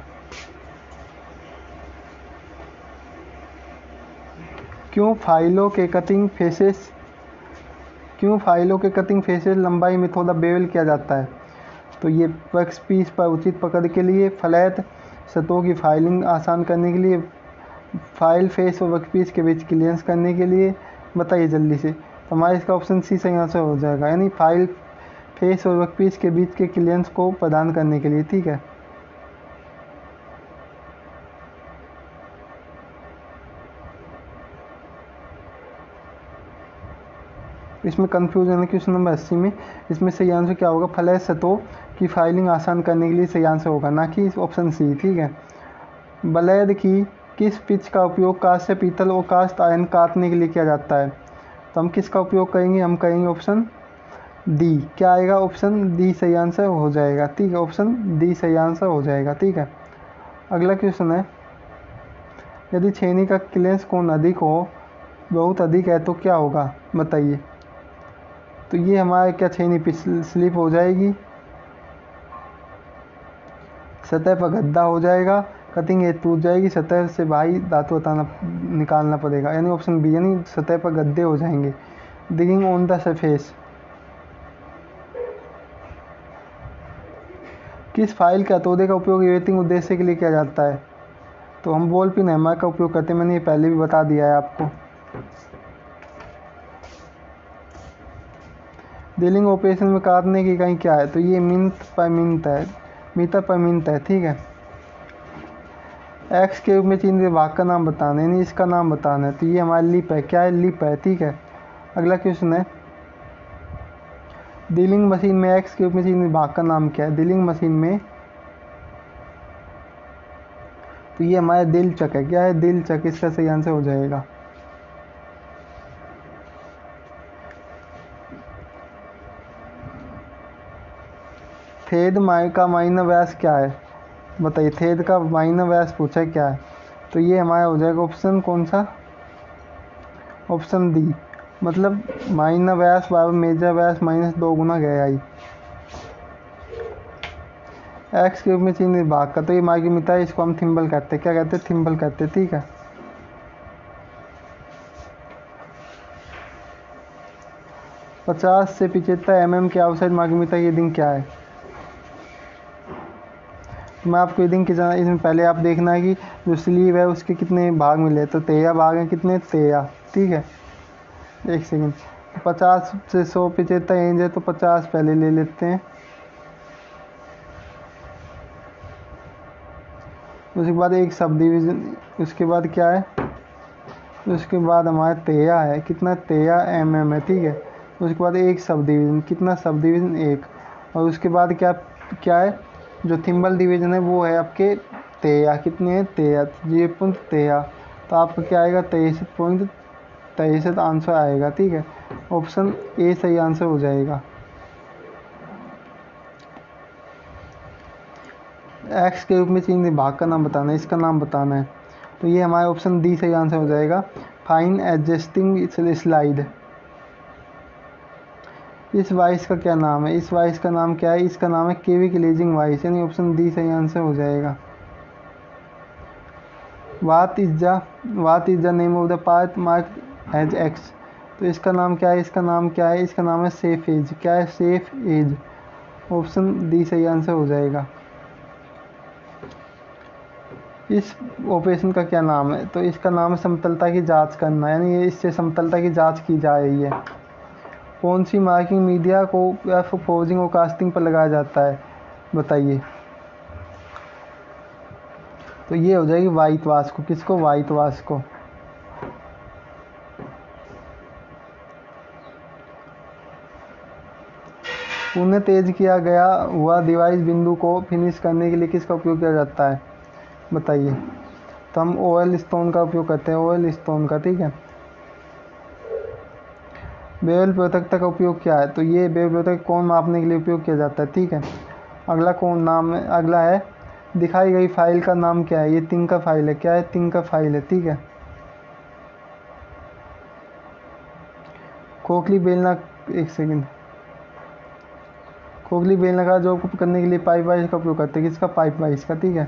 क्यों फाइलों के कटिंग फेसेस क्यों फाइलों के कटिंग फेसेस लंबाई में थोड़ा बेवल किया जाता है। तो ये वर्कपीस पर उचित पकड़ के लिए, फ्लैट सतहों की फाइलिंग आसान करने के लिए, फाइल फेस और वर्कपीस के बीच क्लियरेंस करने के लिए, बताइए जल्दी से। तो हमारा इसका ऑप्शन सी सही आंसर हो जाएगा, यानी फाइल फेस और वर्कपीस के बीच के क्लियरेंस को प्रदान करने के लिए। ठीक है, इसमें कंफ्यूजन है क्वेश्चन नंबर अस्सी में। इसमें सही आंसर क्या होगा, फ्लैट सतहों की फाइलिंग आसान करने के लिए सही आंसर होगा, ना कि ऑप्शन सी। ठीक है, ब्लेड की किस पिच का उपयोग कांच से पीतल और कास्ट आयरन काटने के लिए किया जाता है। तो हम किसका उपयोग करेंगे, हम करेंगे ऑप्शन डी। क्या आएगा, ऑप्शन डी सही आंसर हो जाएगा। ठीक है, ऑप्शन डी सही आंसर हो जाएगा। ठीक है, अगला क्वेश्चन है यदि छेनी का क्लियरेंस कोण अधिक हो, बहुत अधिक है, तो क्या होगा बताइए। तो ये हमारे क्या छेनी स्लिप हो जाएगी, सतह पर गड्ढा हो जाएगा, कटिंग एज टूट जाएगी, सतह से भाई धातु हटाना निकालना पड़ेगा, यानी ऑप्शन बी, यानी सतह पर गड्ढे हो जाएंगे। Digging on the surface. किस फाइल के हथौड़े का उपयोग इरेटिंग उद्देश्य के लिए किया जाता है? तो हम बॉल पिन हैमर का उपयोग करते हैं, मैंने ये पहले भी बता दिया है आपको। डीलिंग ऑपरेशन में काटने की इकाई क्या है? तो ये मिनट पर मिनट है, मीटर पर मिनट है, ठीक है। एक्स के रूप में चिन्ह विभाग का नाम बताना है, यानी इसका नाम बताना है। तो ये हमारा लिप है, क्या है? लिप है, ठीक है। अगला क्वेश्चन है, डीलिंग मशीन में एक्स के रूप में चिन्ह विभाग का नाम क्या है? डीलिंग मशीन में तो ये हमारा दिलचक है, क्या है? दिलचक, इसका सही आंसर हो जाएगा। थेद माई का माइनर व्यास क्या है? बताइए, थेद का माइनर व्यास पूछा है क्या है? तो ये हमारा हो जाएगा ऑप्शन कौन सा? ऑप्शन डी, मतलब माइनर व्यास बराबर मेजर व्यास माइनस दो गुना गहराई। एक्स के रूप में चिन्ह विभाग का, तो ये मार्गीमिता है, इसको हम थिम्बल कहते हैं, क्या कहते हैं? थिम्बल कहते हैं, ठीक है। पचास से पिछहत्तर एम एम के आउटसाइड मार्गीमिता की रिडींग क्या है? मैं आपको रिडींग की जाना, इसमें पहले आप देखना है कि जो स्लीव है उसके कितने भाग मिले। तो तेरह भाग हैं, कितने? तेरह, ठीक है। एक सेकेंड, पचास से सौ पिछहत्तर रेंज है, तो पचास पहले ले लेते हैं। उसके बाद एक सब डिवीज़न, उसके बाद क्या है? उसके बाद हमारा तेरह है, कितना? तेरह एम एम है, ठीक है। उसके बाद एक सब डिवीज़न, कितना सब डिवीज़न? एक। और उसके बाद क्या क्या है? जो थिम्बल डिवीज़न है वो है आपके तेरह, कितने हैं? तेरह, जीरो पॉइंट तेरह। तो आपका क्या आएगा? तेईस पॉइंट तेईस आंसर आएगा, ठीक है। ऑप्शन ए सही आंसर हो जाएगा। एक्स के रूप में चिन्ह विभाग का नाम बताना है, इसका नाम बताना है। तो ये हमारा ऑप्शन डी सही आंसर हो जाएगा, फाइन एडजस्टिंग स्लाइड। इस वाइस का क्या नाम है? इस वाइस का नाम क्या है? इसका नाम है केवी क्लेजिंग वाइस, यानी ऑप्शन डी सही आंसर हो जाएगा। What is the what is the name of the part mark as X. तो इसका नाम क्या है? इसका नाम क्या है? इसका नाम है सेफ एज, क्या है? Safe edge. ऑप्शन डी सही आंसर हो जाएगा। इस ऑपरेशन का क्या नाम है? तो इसका नाम है समतलता की जांच करना, यानी ये इससे समतलता की जांच की जा रही है। कौन सी मार्किंग मीडिया को या फोर्जिंग और कास्टिंग पर लगाया जाता है? बताइए। तो ये हो जाएगी वाइट वाश को, किसको? वाइट वाश को। पुनः तेज किया गया हुआ डिवाइस बिंदु को फिनिश करने के लिए किसका उपयोग किया जाता है? बताइए। तो हम ऑयल स्टोन का उपयोग करते हैं, ऑयल स्टोन का, ठीक है। बेवल पृथकता का उपयोग क्या है? तो ये बेवल पृथक कोण मापने के लिए उपयोग किया जाता है, ठीक है। अगला कौन नाम है? अगला है, दिखाई गई फाइल का नाम क्या है? ये तिंका फाइल है, क्या है? तिंका फाइल है, ठीक है। खोखली बेलना, एक सेकंड, खोखली बेलनाकार जॉब को करने के लिए पाइप वाइज का उपयोग करते हैं, किसका? पाइप वाइज का, ठीक है।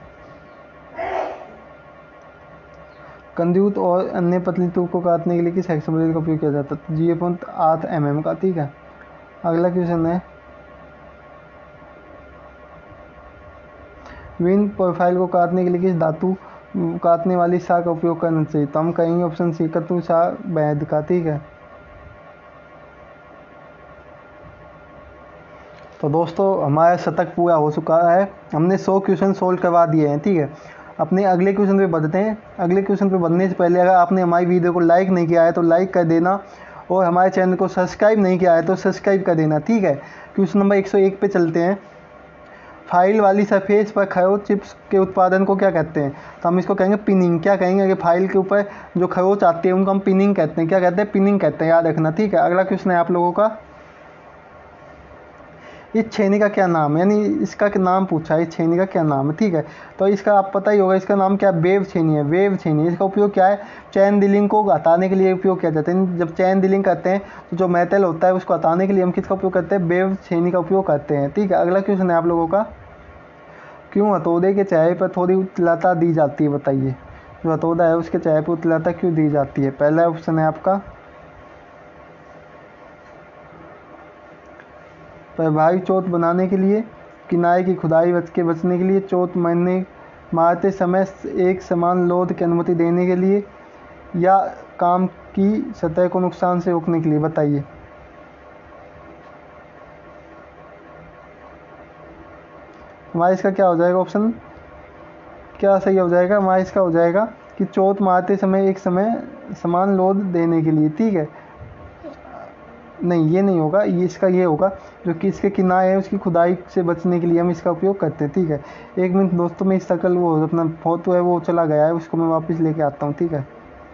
कंदूत और अन्य पतली टूब को काटने के लिए किस हेक्साब्लेड का उपयोग किया जाता है? जीरो पॉइंट आठ एम एम का, ठीक है। अगला क्वेश्चन है, विंड प्रोफाइल को काटने के लिए किस धातु काटने वाली शाह का उपयोग करना चाहिए? तो हम कहेंगे ऑप्शन सी, कतु शाह बैद का, ठीक है। तो दोस्तों हमारा शतक पूरा हो चुका है, हमने सौ क्वेश्चन सोल्व करवा दिए हैं, ठीक है। अपने अगले क्वेश्चन पे बढ़ते हैं। अगले क्वेश्चन पे बढ़ने से पहले अगर आपने हमारी वीडियो को लाइक नहीं किया है तो लाइक कर देना, और हमारे चैनल को सब्सक्राइब नहीं किया है तो सब्सक्राइब कर देना, ठीक है। क्वेश्चन नंबर एक सौ एक पे चलते हैं। फाइल वाली सरफेस पर खरोच चिप्स के उत्पादन को क्या कहते हैं? तो हम इसको कहेंगे पिनिंग, क्या कहेंगे? कि फाइल के ऊपर जो खरोच आती है उनको हम पिनिंग कहते हैं, क्या कहते हैं? पिनिंग कहते हैं, याद रखना, ठीक है। अगला क्वेश्चन है आप लोगों का, इस छेनी का क्या नाम है? यानी इसका क्या नाम पूछा है, इस छेनी का क्या नाम है, ठीक है। तो इसका आप पता ही होगा, इसका नाम क्या है? वेव छेनी है, वेव छेनी। इसका उपयोग क्या है? चैन डीलिंग को हटाने के लिए उपयोग किया जाता है। जब चैन डीलिंग करते हैं तो जो मेटल होता है उसको हटाने के लिए हम किसका उपयोग करते हैं? वेव छेनी का उपयोग करते हैं, ठीक है। अगला क्वेश्चन है आप लोगों का, क्यों हथौड़े के चेहरे पर थोड़ी उत्तलता दी जाती है? बताइए। जो हथौड़ा है उसके चेहरे पर उत्तलता क्यों दी जाती है? पहला ऑप्शन है आपका, प्रभावी चोट बनाने के लिए, किनारे की खुदाई बच के बचने के लिए, चोट मारने मारते समय एक समान लोड की अनुमति देने के लिए, या काम की सतह को नुकसान से रोकने के लिए? बताइए। हमारा इसका क्या हो जाएगा? ऑप्शन क्या सही हो जाएगा? हमारा इसका हो जाएगा कि चोट मारते समय एक समय समान लोड देने के लिए। ठीक है, नहीं ये नहीं होगा, ये इसका ये होगा जो कि इसके किनारे है उसकी खुदाई से बचने के लिए हम इसका उपयोग करते हैं। ठीक है, एक मिनट दोस्तों, मैं इस शकल वो अपना फोटो है वो चला गया है, उसको मैं वापस लेके आता हूँ। ठीक है,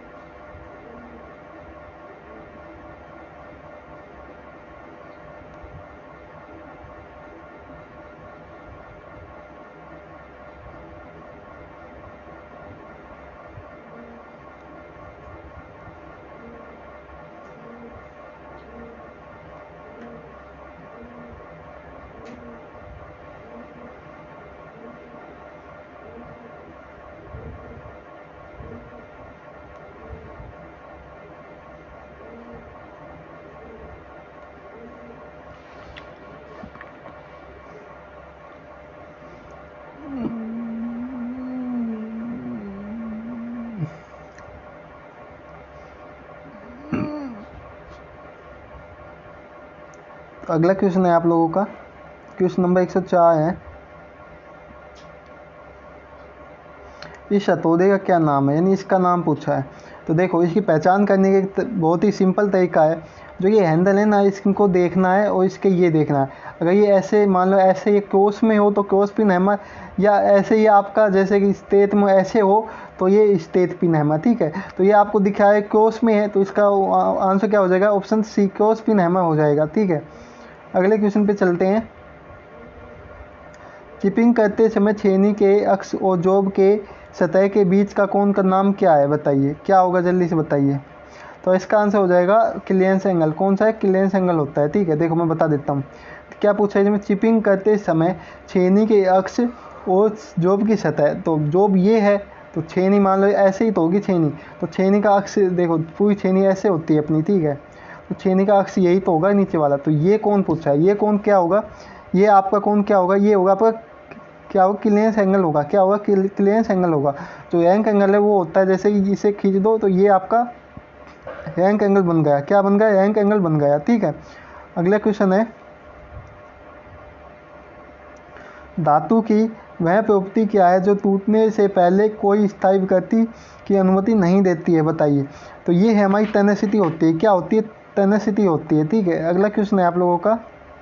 तो अगला क्वेश्चन है आप लोगों का, क्वेश्चन नंबर एक सौ चार है। इस हथौड़े का क्या नाम है, यानी इसका नाम पूछा है। तो देखो, इसकी पहचान करने का बहुत ही सिंपल तरीका है। जो ये हैंडल है ना, इसको देखना है और इसके ये देखना है। अगर ये ऐसे मान लो ऐसे ये क्रॉस में हो तो क्रॉस पिन हैमर, या ऐसे ही आपका जैसे कि स्टेट में ऐसे हो तो ये स्टेट पिन हैमर। ठीक है, तो ये आपको दिखा है क्रॉस में है, तो इसका आंसर क्या हो जाएगा? Option C, cross pin hammer हो जाएगा। ठीक है, अगले क्वेश्चन पे चलते हैं। चिपिंग करते समय छेनी के अक्ष और जॉब के सतह के बीच का कोण का नाम क्या है? बताइए, क्या होगा? जल्दी से बताइए। तो इसका आंसर हो जाएगा क्लियरेंस एंगल। कौन सा है? क्लियरेंस एंगल होता है। ठीक है, देखो मैं बता देता हूँ क्या पूछा है इसमें। चिपिंग करते समय छेनी के अक्ष और जॉब की सतह, तो जॉब ये है तो छेनी मान लो ऐसे ही तो होगी छेनी, तो छेनी का अक्ष देखो पूरी छेनी ऐसे होती है अपनी। ठीक है, तो छेनी का अक्ष यही तो होगा नीचे वाला, तो ये कौन पूछा है? ये कौन क्या होगा? ये आपका कौन क्या होगा? ये होगा आपका क्या होगा? क्लियरेंस एंगल होगा। क्या होगा? क्लियरेंस एंगल होगा। जो रैंक एंगल है वो होता है जैसे कि इसे खींच दो तो ये आपका रैंक एंगल बन गया। क्या बन गया? रैंक एंगल बन गया। ठीक है, अगला क्वेश्चन है, धातु की वह प्रॉपर्टी क्या है जो टूटने से पहले कोई स्थायी विकृति की अनुमति नहीं देती है? बताइए। तो ये है हमारी टेनेसिटी होती है। क्या होती है? टेनेसिटी होती है। ठीक है, अगला क्वेश्चन है आप लोगों का,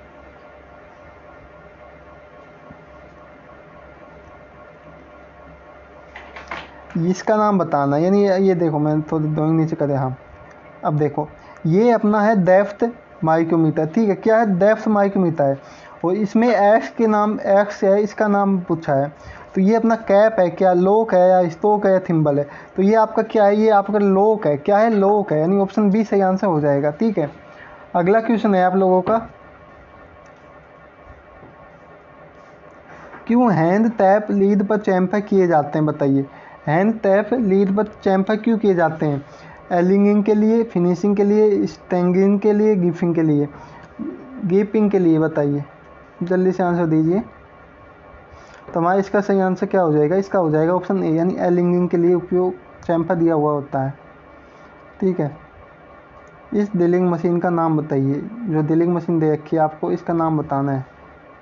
इसका नाम बताना। यानी ये देखो मैं थोड़ी ड्राइंग नीचे करे। हाँ, अब देखो ये अपना है डेप्थ माइक्रोमीटर। ठीक है, क्या है? डेप्थ माइक्रोमीटर है, और इसमें एक्स के नाम एक्स है, इसका नाम पूछा है। तो ये अपना कैप है, क्या लोक है या स्टोक है या थिम्बल है? तो ये आपका क्या है? ये आपका लोक है। क्या है? लोक है, यानी ऑप्शन बी सही आंसर हो जाएगा। ठीक है, अगला क्वेश्चन है आप लोगों का, क्यों हैंड टैप लीड पर चैम्फर किए जाते हैं? बताइए, हैंड टैप लीड पर चैम्फर क्यों किए जाते हैं? एलिंगिंग के लिए, फिनिशिंग के लिए, स्टैंगिंग के लिए, गिफिंग के लिए? गिपिंग के लिए। बताइए, जल्दी से आंसर दीजिए। तो हमारा इसका सही आंसर क्या हो जाएगा? इसका हो जाएगा ऑप्शन ए, यानी एलिंगिंग के लिए उपयोग चैम्फर दिया हुआ होता है। ठीक है, इस ड्रिलिंग मशीन का नाम बताइए। जो ड्रिलिंग मशीन दे रखी है आपको, इसका नाम बताना है।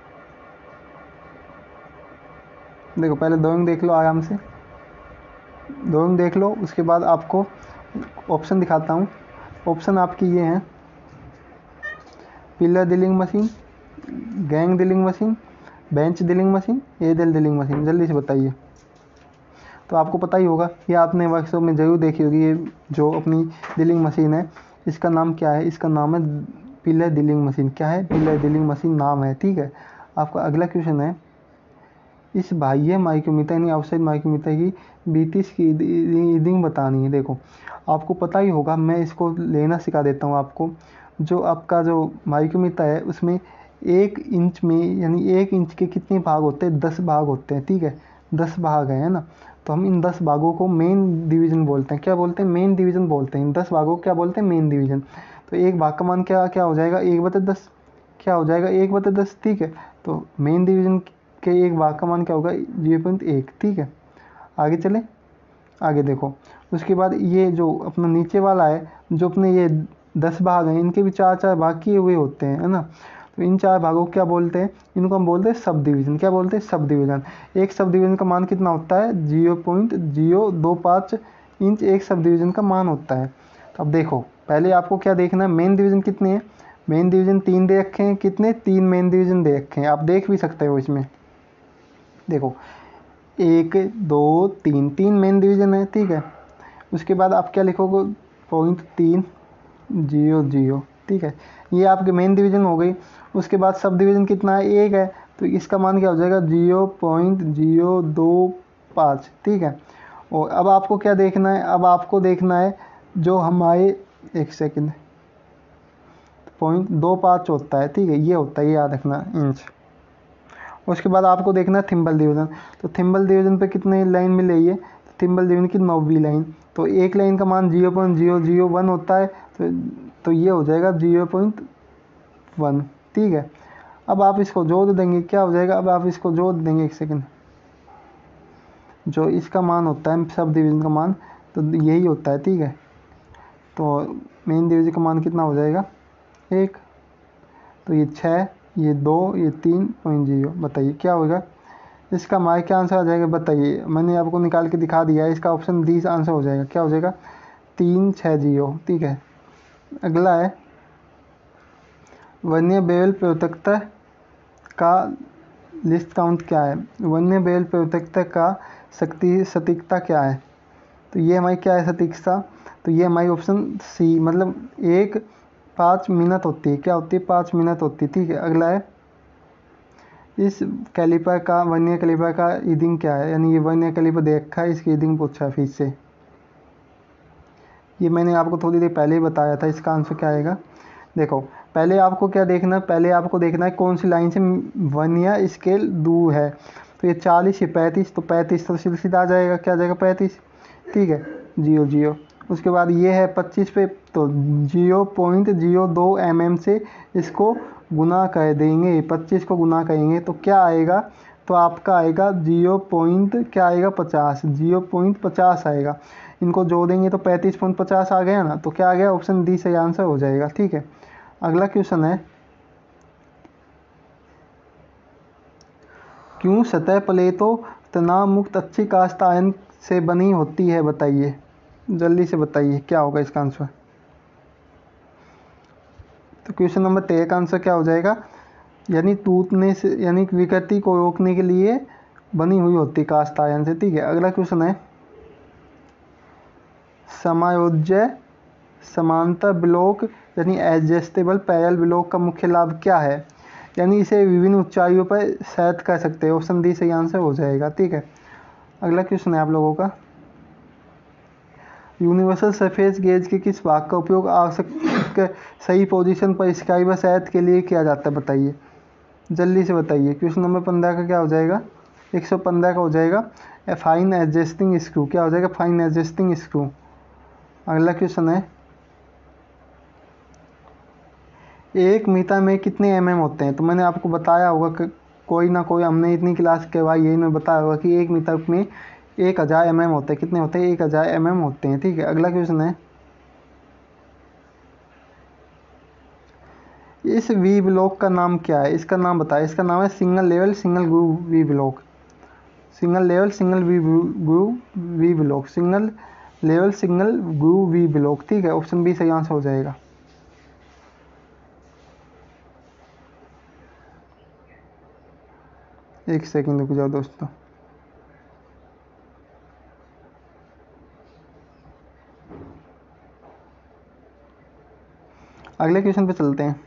देखो पहले ड्राइंग देख लो आराम से, ड्राइंग देख लो, उसके बाद आपको ऑप्शन दिखाता हूँ। ऑप्शन आपकी ये हैं, pillar drilling machine, gang drilling machine, bench drilling machine, एडल ड्रिलिंग मशीन। जल्दी से बताइए। तो आपको पता ही होगा, ये आपने वर्कशॉप में ज़रूर देखी होगी। ये जो अपनी ड्रिलिंग मशीन है, इसका नाम क्या है? इसका नाम है पिलर ड्रिलिंग मशीन। क्या है? पिलर ड्रिलिंग मशीन नाम है। ठीक है, आपका अगला क्वेश्चन है, इस बाह्य माइक्रोमीटर यानी आउटसाइड माइक्रोमीटर की बीटीस की रीडिंग बतानी है। देखो आपको पता ही होगा, मैं इसको लेना सिखा देता हूँ आपको। जो आपका जो माइक्रोमीटर है उसमें एक इंच में यानी एक इंच के कितने भाग होते हैं? दस भाग होते हैं। ठीक है, दस भाग हैं ना, तो हम इन दस भागों को मेन डिवीज़न बोलते हैं। क्या बोलते हैं? मेन डिवीज़न बोलते हैं। इन दस भागों को क्या बोलते हैं? Main division. तो एक भाग का मान क्या क्या हो जाएगा? एक बटे दस। क्या हो जाएगा? एक बटे दस। ठीक है, तो मेन डिवीज़न के एक भाग का मान क्या होगा, जीरो पॉइंट एक। ठीक है, आगे चले, आगे देखो। उसके बाद ये जो अपना नीचे वाला है, जो अपने ये दस भाग हैं, इनके भी चार चार भाग किए हुए होते हैं, है ना। तो इन चार भागों को क्या बोलते हैं, इनको हम बोलते हैं सब डिवीज़न। क्या बोलते हैं, सब डिवीज़न। एक सब डिवीज़न का मान कितना होता है, जीरो पॉइंट जीरो दो पाँच इंच एक सब डिवीज़न का मान होता है। तो अब देखो, पहले आपको क्या देखना है, मेन डिवीज़न कितने हैं, मेन डिवीज़न तीन दे रखे हैं, कितने, तीन मेन डिवीज़न दे रखे हैं, आप देख भी सकते हो इसमें, देखो एक दो तीन, तीन मेन डिवीज़न है। ठीक है, उसके बाद आप क्या लिखोगे, पॉइंट तीन जीरो जीरो। ठीक है, ये आपके मेन डिवीज़न हो गई। उसके बाद सब डिवीज़न कितना है, एक है, तो इसका मान क्या हो जाएगा, जीरो पॉइंट जीरो दो पाँच। ठीक है, और अब आपको क्या देखना है, अब आपको देखना है जो हमारे, एक सेकंड, पॉइंट दो पाँच होता है। ठीक है, ये होता है, ये याद रखना, इंच। उसके बाद आपको देखना है थिम्बल डिवीज़न। तो थिम्बल डिवीज़न पे कितनी लाइन मिल रही है, तो थिम्बल डिवीज़न की नौवीं लाइन। तो एक लाइन का मान zero point zero zero one होता है, तो तो ये हो जाएगा जीरो पॉइंट वन। ठीक है, अब आप इसको जोड़ देंगे, क्या हो जाएगा, अब आप इसको जोड़ देंगे, एक सेकंड, जो इसका मान होता है सब डिवीज़न का मान, तो यही होता है। ठीक है, तो मेन डिवीज़न का मान कितना हो जाएगा, एक, तो ये छः, ये दो, ये तीन पॉइंट जीरो। बताइए क्या होगा इसका, हमारे क्या आंसर आ जाएगा, बताइए। मैंने आपको निकाल के दिखा दिया है, इसका ऑप्शन डी आंसर हो जाएगा। क्या हो जाएगा, तीन छः जीरो। ठीक है, अगला है वन्य बेल प्रवृत्ता का लिस्ट काउंट क्या है, वन्य बेल प्रवृत्ता का शक्ति सटीकता क्या है। तो ये हमारी क्या है सटीकता, तो ये हमारी ऑप्शन सी, मतलब एक पाँच मिनट होती है, क्या होती है, पाँच मिनट होती है। ठीक है, अगला है इस कैलिपर का, वन्य कैलिपर का रीडिंग क्या है, यानी ये वन्य कैलिपर दे रखा है, इसकी रीडिंग पूछा है फिर से। ये मैंने आपको थोड़ी देर पहले ही बताया था, इसका आंसर क्या आएगा। देखो पहले आपको क्या देखना है, पहले आपको देखना है कौन सी लाइन से वन्य स्केल दूर है। तो ये चालीस या पैंतीस, तो पैंतीस तो सीधा आ जाएगा, क्या आ जाएगा, पैंतीस। ठीक है, जियो जियो। उसके बाद ये है पच्चीस पे, तो जीरो पॉइंट जीरो दो एम एम से इसको गुना कर देंगे, पच्चीस को गुना करेंगे तो क्या आएगा, तो आपका आएगा जीरो पॉइंट क्या आएगा, पचास, जीरो पॉइंट पचास आएगा। इनको जोड़ेंगे तो पैंतीस पॉइंट पचास आ गया ना, तो क्या आ गया, ऑप्शन डी सही आंसर हो जाएगा। ठीक है, अगला क्वेश्चन है, क्यों सतह प्लेटों तनाव मुक्त अच्छी कास्ट आयन से बनी होती है, बताइए, जल्दी से बताइए क्या होगा इसका आंसर। तो क्वेश्चन नंबर तेरह का आंसर क्या हो जाएगा, यानी टूटने से, यानी विकृति को रोकने के लिए बनी हुई होती कास्ट आयन से। ठीक है, अगला क्वेश्चन है, समायोज्य समांतर ब्लॉक यानी एडजस्टेबल पैरेलल ब्लॉक का मुख्य लाभ क्या है, यानी इसे विभिन्न ऊंचाइयों पर सेट कर सकते हैं, ऑप्शन डी सही आंसर हो जाएगा। ठीक है, अगला क्वेश्चन है आप लोगों का, यूनिवर्सल सरफेस गेज के किस भाग का उपयोग आवश्यक सही पोजीशन पर स्काई व सेट के लिए किया जाता है, बताइए, जल्दी से बताइए। क्वेश्चन नंबर पंद्रह का क्या हो जाएगा, एक सौ पंद्रह का हो जाएगा फाइन एडजस्टिंग स्क्रू, क्या हो जाएगा, फाइन एडजस्टिंग स्क्रू। अगला क्वेश्चन है, एक मीटर में कितने एम एम होते हैं, तो मैंने आपको बताया होगा कि कोई ना कोई, हमने इतनी क्लास करवाई है, इन्हें बताया होगा कि एक मीटर में एक हज़ार एम एम होते हैं, कितने होते हैं, एक हज़ार एम एम होते हैं। ठीक है, अगला क्वेश्चन है, इस वी ब्लॉक का नाम क्या है, इसका नाम बताए, इसका नाम है single level single groove V block, single level single V groove V block, single level single groove V block. ठीक है, ऑप्शन बी सही आंसर हो जाएगा। एक सेकंड रुक जाओ दोस्तों, अगले क्वेश्चन पे चलते हैं।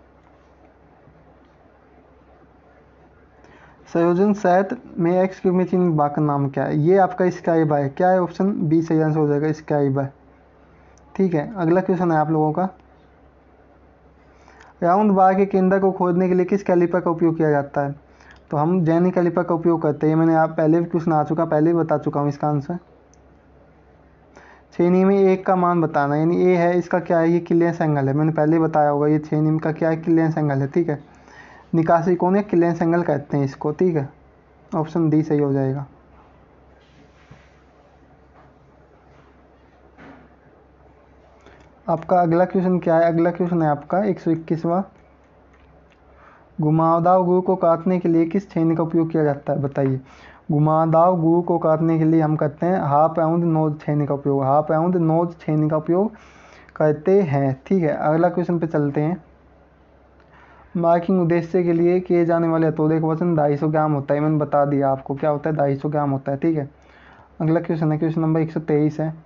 संयोजन सेट में एक्स क्यूब में तीन भाग का नाम क्या है, ये आपका स्काई बाय, क्या है, ऑप्शन बी सही आंसर हो जाएगा, स्काई बाय। ठीक है, अगला क्वेश्चन है आप लोगों का, राउंड बार के केंद्र को खोजने के लिए किस कैलिपर का उपयोग किया जाता है, तो हम जेनी कैलिपर का उपयोग करते हैं, मैंने आप पहले भी क्वेश्चन आ चुका, पहले भी बता चुका हूँ इसका आंसर। छेनी में एक का मान बताना, यानी ए है, इसका क्या है, ये क्लियरेंस एंगल है, मैंने पहले ही बताया होगा, ये छेनी का क्या है, क्लियरेंस एंगल है। ठीक है, निकासी कोण या क्लियरेंस एंगल कहते हैं इसको, ठीक है। ऑप्शन डी सही हो जाएगा। आपका अगला क्वेश्चन क्या है? अगला क्वेश्चन है आपका एक सौ इक्कीसवां। घुमावदार गुरु को काटने के लिए किस छेनी का उपयोग किया जाता है? बताइए। घुमावदार गुरु को काटने के लिए हम करते हैं हाफ एंड नोज छेनी का उपयोग, हाफ एंड नोज छेनी का उपयोग करते हैं, ठीक है। अगला क्वेश्चन पे चलते हैं। मार्किंग उद्देश्य के लिए किए जाने वाले हथौड़े का वजन ढाई सौ ग्राम होता है। मैंने बता दिया आपको क्या होता है, ढाई सौ ग्राम होता है, ठीक है। अगला क्वेश्चन है क्वेश्चन नंबर एक सौ तेईस है।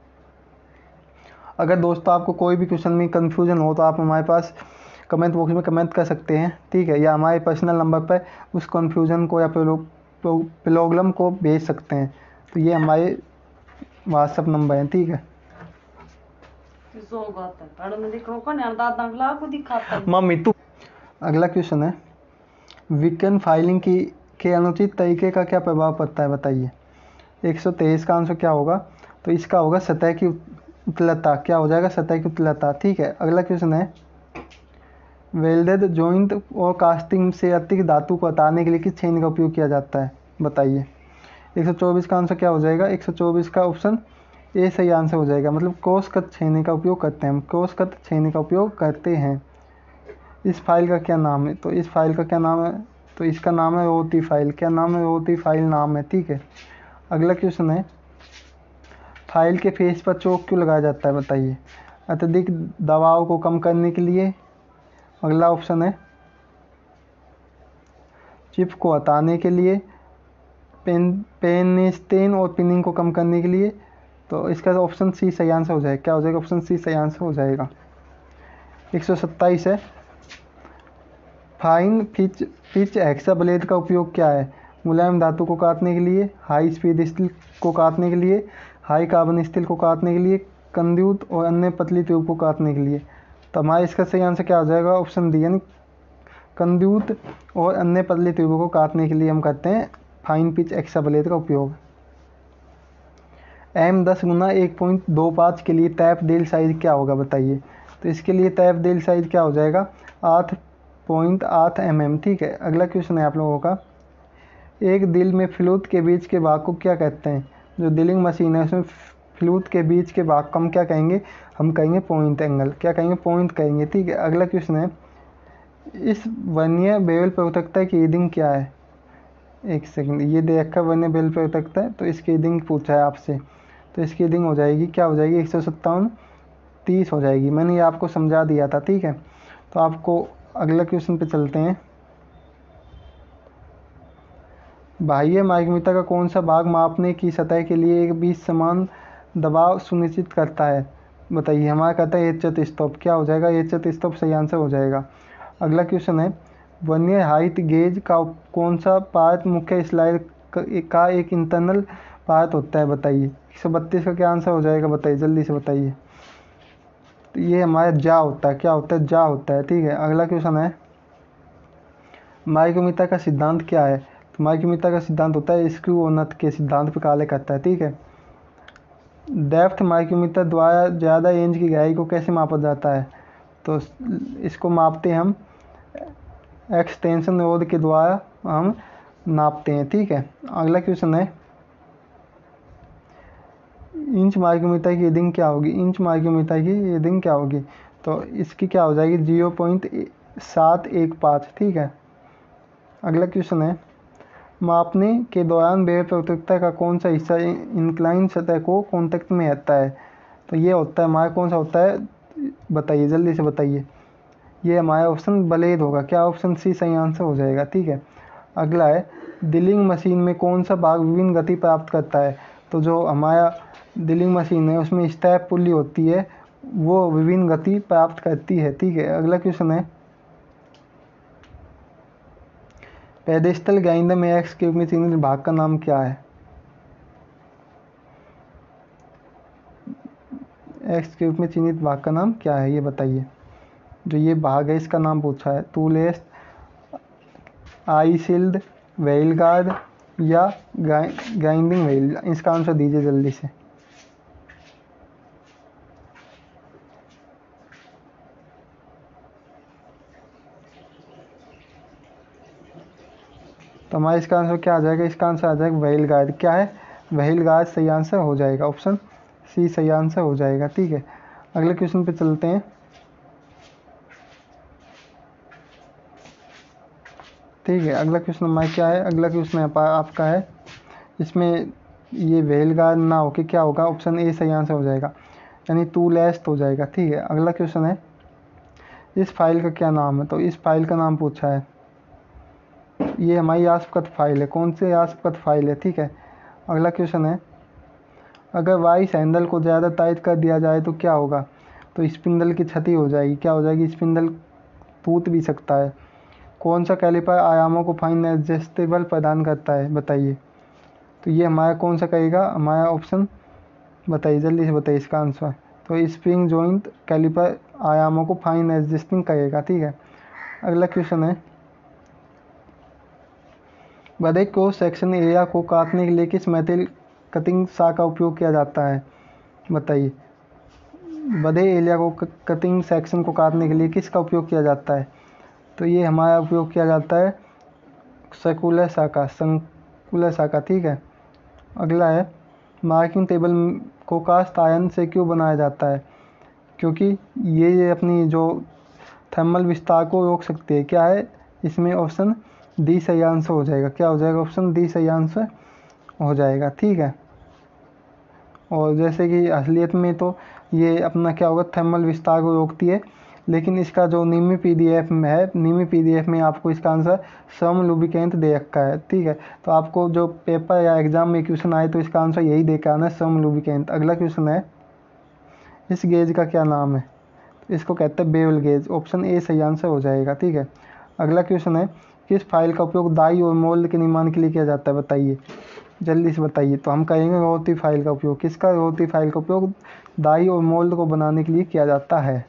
अगर दोस्तों आपको कोई भी क्वेश्चन में कन्फ्यूजन हो तो आप हमारे पास कमेंट बॉक्स में कमेंट कर सकते हैं, ठीक है, या हमारे पर्सनल नंबर पर उस कन्फ्यूजन को या प्रॉब्लम को भेज सकते हैं। तो ये हमारे व्हाट्सअप नंबर है, ठीक है। मम्मी तू अगला क्वेश्चन है वीकेंड फाइलिंग की के अनुचित तरीके का क्या प्रभाव पड़ता है? बताइए। एक सौ तेईस का आंसर क्या होगा? तो इसका होगा सतह की उथलता। क्या हो जाएगा? सतह की उथलता, ठीक है। अगला क्वेश्चन है वेल्डेड जॉइंट और कास्टिंग से अतिरिक्त धातु को हटाने के लिए किस छेनी का उपयोग किया जाता है? बताइए। एक सौ चौबीस का आंसर क्या हो जाएगा? एक सौ चौबीस का ऑप्शन ए सही आंसर हो जाएगा। मतलब क्रॉस कट छेनी का उपयोग करते हैं हम, क्रॉस कट छेनी का उपयोग करते हैं। इस फाइल का क्या नाम है? तो इस फाइल का क्या नाम है? तो इसका नाम है रोटी फाइल। क्या नाम है? रोटी फाइल नाम है, ठीक है। अगला क्वेश्चन है फाइल के फेस पर चौक क्यों लगाया जाता है? बताइए। अत्यधिक दबाव को कम करने के लिए। अगला ऑप्शन है चिप को हटाने के लिए, पेन पेनिस्टेन और पिनिंग को कम करने के लिए। तो इसका ऑप्शन सी सही आंसर हो जाएगा। क्या हो जाएगा? ऑप्शन सी सही आंसर हो जाएगा। एक सौ सत्ताईस है fine pitch pitch hacksaw blade का उपयोग क्या है? मुलायम धातु को काटने के लिए, हाई स्पीड स्टील को काटने के लिए, हाई कार्बन स्टील को काटने के लिए, कंड्यूट और अन्य पतली ट्यूब को काटने के लिए। तो हमारा इसका सही आंसर क्या हो जाएगा? ऑप्शन डी, यानी कंड्यूट और अन्य पतली ट्यूबों को काटने के लिए हम करते हैं फाइन पिच हेक्सा ब्लेड का उपयोग। एम दस गुना एक पॉइंट दो पाँच के लिए टैप डेल साइज क्या होगा? बताइए। तो इसके लिए टैप डेल साइज क्या हो जाएगा? आठ पॉइंट आठ एम एम, ठीक है। अगला क्वेश्चन है आप लोगों का एक दिल में फ्लूट के बीच के भाग को क्या कहते हैं? जो ड्रिलिंग मशीन है उसमें फ्लूट के बीच के भाग को हम क्या कहेंगे? हम कहेंगे पॉइंट एंगल। क्या कहेंगे? पॉइंट कहेंगे, ठीक है। अगला क्वेश्चन है इस वर्नियर बेवल प्रवर्तकता की रीडिंग क्या है? एक सेकंड, ये देखा वर्नियर बेवल प्रवर्तकता है, तो इसकी रीडिंग पूछा है आपसे। तो इसकी रीडिंग हो जाएगी, क्या हो जाएगी? एक सौ सत्तावन तीस हो जाएगी। मैंने ये आपको समझा दिया था, ठीक है। तो आपको अगला क्वेश्चन पे चलते हैं। बाह्य माइक्रोमीटर का कौन सा भाग मापने की सतह के लिए एक बीच समान दबाव सुनिश्चित करता है? बताइए। हमारा कहता है एच चतुष्टॉप। क्या हो जाएगा? एच चतुष्टॉप सही आंसर हो जाएगा। अगला क्वेश्चन है वर्नियर हाइट गेज का कौन सा पार्ट मुख्य स्लाइड का एक इंटरनल पार्ट होता है? बताइए। एक सौ बत्तीस का क्या आंसर हो जाएगा? बताइए, जल्दी से बताइए। तो ये हमारा जा होता है। क्या होता है? जा होता है, ठीक है। अगला क्वेश्चन है माइक्रोमीटर का सिद्धांत क्या है? तो माइक्रोमीटर का सिद्धांत होता है स्क्रू और नट के सिद्धांत पर कार्य करता है, ठीक है। डेप्थ माइक्रोमीटर द्वारा ज़्यादा रेंज की गहराई को कैसे मापा जाता है? तो इसको मापते हम एक्सटेंशन रोड के द्वारा हम नापते हैं, ठीक है। अगला क्वेश्चन है इंच माइक्रोमीटर की रीडिंग क्या होगी? इंच माइक्रोमीटर की रीडिंग क्या होगी? तो इसकी क्या हो जाएगी? जीरो पॉइंट सात एक पाँच, ठीक है। अगला क्वेश्चन है मापने के दौरान बेवल प्रवर्तकता का कौन सा हिस्सा इंक्लाइन सतह को कॉन्टेक्ट में आता है? तो ये होता है हमारा कौन सा होता है? बताइए, जल्दी से बताइए। ये हमारा ऑप्शन ब्लेड होगा। क्या? ऑप्शन सी सही आंसर हो जाएगा, ठीक है। अगला है ड्रिलिंग मशीन में कौन सा भाग विभिन्न गति प्राप्त करता है? तो जो हमारा ड्रिलिंग मशीन है उसमें स्टेप पुली होती है, वो विभिन्न गति प्राप्त करती है, ठीक है। अगला क्वेश्चन है पेडेस्टल ग्राइंडर में एक्स क्यूब में चिह्नित भाग का नाम क्या है? एक्स क्यूब में चिह्नित भाग का नाम क्या है? ये बताइए। जो ये भाग है इसका नाम पूछा है tool rest, eye shield, wheel guard या ग्राइंडिंग व्हील। इसका आंसर दीजिए जल्दी से। तो हमारा इसका आंसर क्या आ जाएगा, इसका आंसर आ जाएगा व्हेल गार्ड। क्या है, व्हेल गार्ड सही आंसर हो जाएगा, ऑप्शन सी सही आंसर हो जाएगा। ठीक है, अगले क्वेश्चन पे चलते हैं। ठीक है, अगला क्वेश्चन हमारा क्या है, अगला क्वेश्चन आपका है, इसमें ये व्हेल गार्ड ना हो के क्या होगा, ऑप्शन ए सही आंसर हो जाएगा, यानी टू लेस्ट हो जाएगा। ठीक है, अगला क्वेश्चन है, इस फाइल का क्या नाम है, तो इस फाइल का नाम पूछा है, ये हमारी यास्पकत फाइल है, कौन सी यास्पकत फाइल है। ठीक है, अगला क्वेश्चन है, अगर वाइस हैंडल को ज़्यादा टाइट कर दिया जाए तो क्या होगा, तो स्पिंडल की क्षति हो जाएगी। क्या हो जाएगी, स्पिंडल टूट भी सकता है। कौन सा कैलिपर आयामों को फाइन एडजस्टेबल प्रदान करता है, बताइए। तो ये हमारा कौन सा कहेगा, हमारा ऑप्शन बताइए, जल्दी से बताइए इसका आंसर। तो स्प्रिंग जॉइंट कैलिपर आयामों को फाइन एडजस्टिंग करेगा। ठीक है, अगला क्वेश्चन है, बड़े क्रॉस सेक्शन एरिया को काटने के लिए किस मेटल कटिंग सा का उपयोग किया जाता है, बताइए। बड़े एरिया को कटिंग सेक्शन को काटने के लिए किसका उपयोग किया जाता है, तो ये हमारा उपयोग किया जाता है सर्कुलर सा का, संकुलर सा का। ठीक है, अगला है, मार्किंग टेबल को कास्ट आयरन से क्यों बनाया जाता है, क्योंकि ये ये अपनी जो थर्मल विस्तार को रोक सकती है। क्या है, इसमें ऑप्शन डी सही आंसर हो जाएगा। क्या हो जाएगा, ऑप्शन डी सही आंसर हो जाएगा। ठीक है, और जैसे कि असलियत में तो ये अपना क्या होगा, थर्मल विस्तार को रोकती है, लेकिन इसका जो निम्न पीडीएफ में है, निम्न पीडीएफ में आपको इसका आंसर सम लुब्रिकेंट दे रखा है। ठीक है, तो आपको जो पेपर या एग्जाम में क्वेश्चन आए तो इसका आंसर यही दे के आना है, सम लुब्रिकेंट। अगला क्वेश्चन है, इस गेज का क्या नाम है, इसको कहते हैं बेवल गेज, ऑप्शन ए सही आंसर हो जाएगा। ठीक है, अगला क्वेश्चन है, किस फाइल का उपयोग दाई और मोल्ड के निर्माण के लिए किया जाता है, बताइए, जल्दी से बताइए। तो हम कहेंगे रोटी फाइल का उपयोग, किसका, रोटी फाइल का उपयोग दाई और मोल्ड को बनाने के लिए किया जाता है।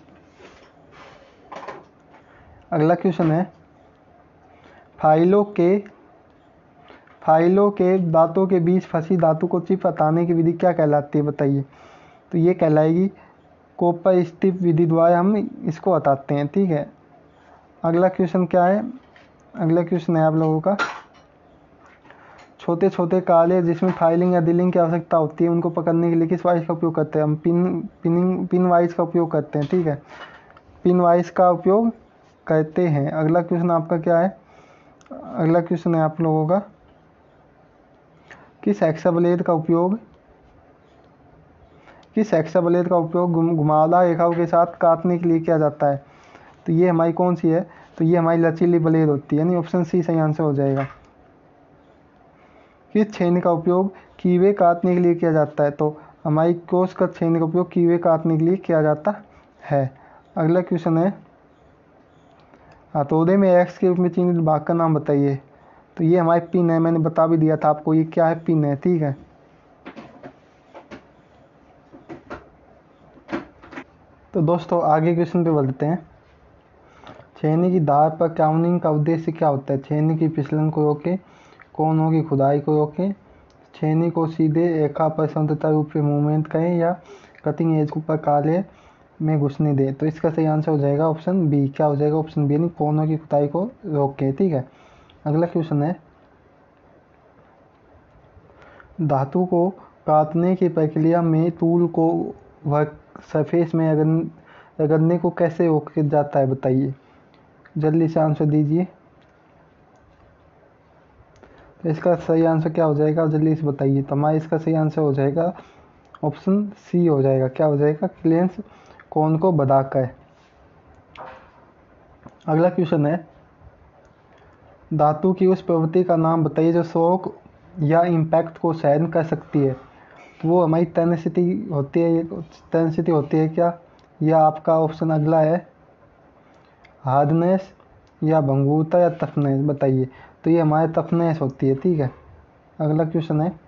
अगला क्वेश्चन है, फाइलों के फाइलों के दांतों के बीच फंसी धातु को चिप हटाने की विधि क्या कहलाती है, बताइए। तो ये कहलाएगी कॉपर स्ट्रिप विधि द्वारा हम इसको हटाते हैं। ठीक है, अगला क्वेश्चन क्या है, अगला क्वेश्चन है आप लोगों का, छोटे छोटे काले जिसमें फाइलिंग या डीलिंग की आवश्यकता होती है, उनको पकड़ने के लिए किस वाइस का उपयोग करते हैं, हम पिन पिनिंग पिन वाइस का उपयोग करते हैं। ठीक है, पिन वाइस का उपयोग करते हैं। अगला क्वेश्चन आपका क्या है, अगला क्वेश्चन है आप लोगों का, किस हेक्साब्लेड का उपयोग किस हेक्साब्लेड का उपयोग घुमावदार रेखाओं के साथ काटने के लिए किया जाता है। तो ये हमारी कौन सी है, तो ये हमारी लचीली ब्लेड होती है, यानी ऑप्शन सी सही आंसर हो जाएगा। किस छेनी का उपयोग कीवे काटने के लिए किया जाता है, तो हमारी क्रॉस कट छेनी का उपयोग कीवे काटने के लिए किया जाता है। अगला क्वेश्चन है, हथौड़े में एक्स के रूप में चिन्हित भाग का नाम बताइए। तो ये हमारी पिन है, मैंने बता भी दिया था आपको, ये क्या है, पिन है। ठीक है, तो दोस्तों आगे क्वेश्चन पे बढ़ते हैं। छेनी की धार पर काउनिंग का उद्देश्य क्या होता है, छेनी की फिसलन को रोके, कोनों की खुदाई को रोके, छेनी को सीधे रेखा पर स्वतंत्र रूप से मूवमेंट करें, या कटिंग एज को पर काले में घुसने दें। तो इसका सही आंसर हो जाएगा ऑप्शन बी। क्या हो जाएगा, ऑप्शन बी, यानी कोनों की खुदाई को रोके। ठीक है, अगला क्वेश्चन है, धातु को काटने की प्रक्रिया में टूल को वर्क सरफेस में रगड़ने को कैसे रोका जाता है, बताइए, जल्दी से आंसर दीजिए। तो इसका सही आंसर क्या हो जाएगा, जल्दी से बताइए। तो हमारा इसका सही आंसर हो जाएगा ऑप्शन सी हो जाएगा। क्या हो जाएगा, क्लेंस कोन को बढ़ाकर। अगला क्वेश्चन है, धातु की उस प्रवृत्ति का नाम बताइए जो शॉक या इम्पैक्ट को सहन कर सकती है। वो हमारी टेनेसिटी होती है, टेनेसिटी होती है क्या, या आपका ऑप्शन अगला है हार्डनेस या भंगुरता या टफनेस, बताइए। तो ये हमारे टफनेस होती है। ठीक है, अगला क्वेश्चन है,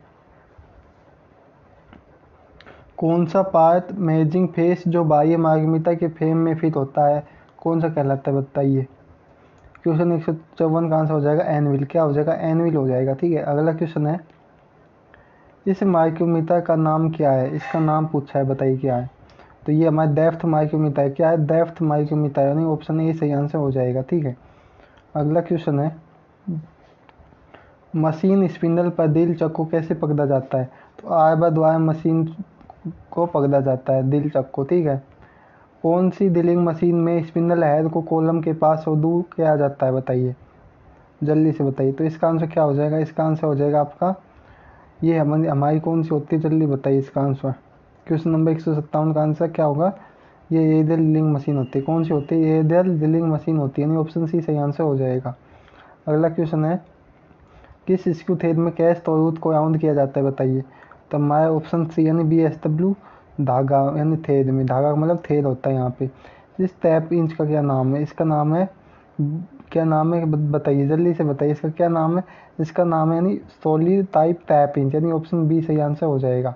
कौन सा पार्ट मेजिंग फेस जो बाह्य मार्गमिता के फ्रेम में फिट होता है, कौन सा कहलाता है, बताइए। क्वेश्चन एक सौ चौवन का आंसर हो जाएगा एनविल। क्या हो जाएगा, एनविल हो जाएगा। ठीक है, अगला क्वेश्चन है, इस माइक्रोमीटर का नाम क्या है, इसका नाम पूछा है, बताइए क्या है। तो ये हमारा डेप्थ माइक्रोमीटर है। क्या है, डेप्थ माइक्रोमीटर, यानी ऑप्शन ए सही आंसर हो जाएगा। ठीक है, अगला क्वेश्चन है, मशीन स्पिंडल पर दिल चक को कैसे पकड़ा जाता है? तो आयबा द्वारा मशीन को पकड़ा जाता है दिल चक को, ठीक है। कौन सी ड्रिलिंग मशीन में स्पिंडल हेड को कॉलम के पास और दूर किया जाता है? बताइए, जल्दी से बताइए। तो इसका आंसर क्या हो जाएगा? इसका आंसर हो जाएगा आपका, ये हमारी हमारी कौन सी होती है, जल्दी बताइए इसका आंसर। क्वेश्चन नंबर एक सौ सत्तावन का आंसर क्या होगा? ये एरियल ड्रिलिंग मशीन होती है। कौन सी होती है? एरियल ड्रिलिंग मशीन होती है, यानी ऑप्शन सी सही आंसर हो जाएगा। अगला क्वेश्चन है, किस स्क्रू थ्रेड में कैस्ट और रूट को राउंड किया जाता है? बताइए। तो हमारा ऑप्शन सी यानी बी एस डब्ल्यू धागा, यानी थ्रेड में, धागा का मतलब थ्रेड होता है यहाँ पे। इस टैप इंच का क्या नाम है? इसका नाम है, क्या नाम है बताइए, जल्दी से बताइए, इसका क्या नाम है? इसका नाम है यानी सॉलिड टाइप टैप इंच, यानी ऑप्शन बी सही आंसर हो जाएगा।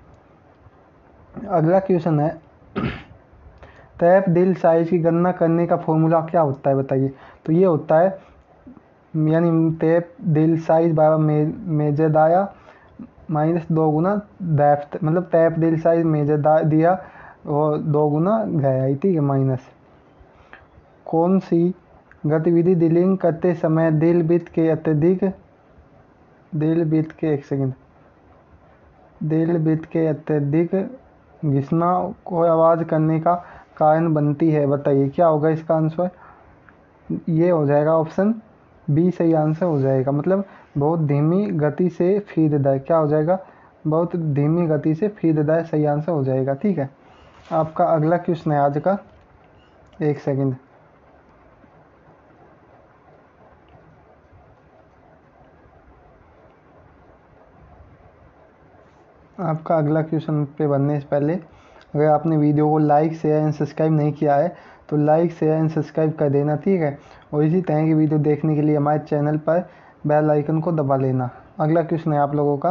अगला क्वेश्चन है, टैप दिल साइज की गणना करने का फॉर्मूला क्या होता है? बताइए। तो ये होता है यानी टैप दिल साइज बराबर मे, मेजर दाया माइनस दो गुना डेप्थ, मतलब tap drill size major dia दिया और दो गुना गहराई, ठीक है, माइनस। कौन सी गतिविधि ड्रिलिंग करते समय दिल वृत्त के अत्यधिक दिल वृत्त के एक सेकंड दिल वृत्त के अत्यधिक घिसना को आवाज़ करने का कारण बनती है? बताइए, क्या होगा इसका आंसर? ये हो जाएगा ऑप्शन बी सही आंसर हो जाएगा, मतलब बहुत धीमी गति से फीड दर, क्या हो जाएगा? बहुत धीमी गति से फीड दर सही आंसर हो जाएगा, ठीक है। आपका अगला क्वेश्चन है आज का, एक सेकंड, आपका अगला क्वेश्चन पे बनने से पहले अगर आपने वीडियो को लाइक शेयर एंड सब्सक्राइब नहीं किया है तो लाइक शेयर एंड सब्सक्राइब कर देना, ठीक है। और इसी तरह की वीडियो देखने के लिए हमारे चैनल पर बेल आइकन को दबा लेना। अगला क्वेश्चन है आप लोगों का,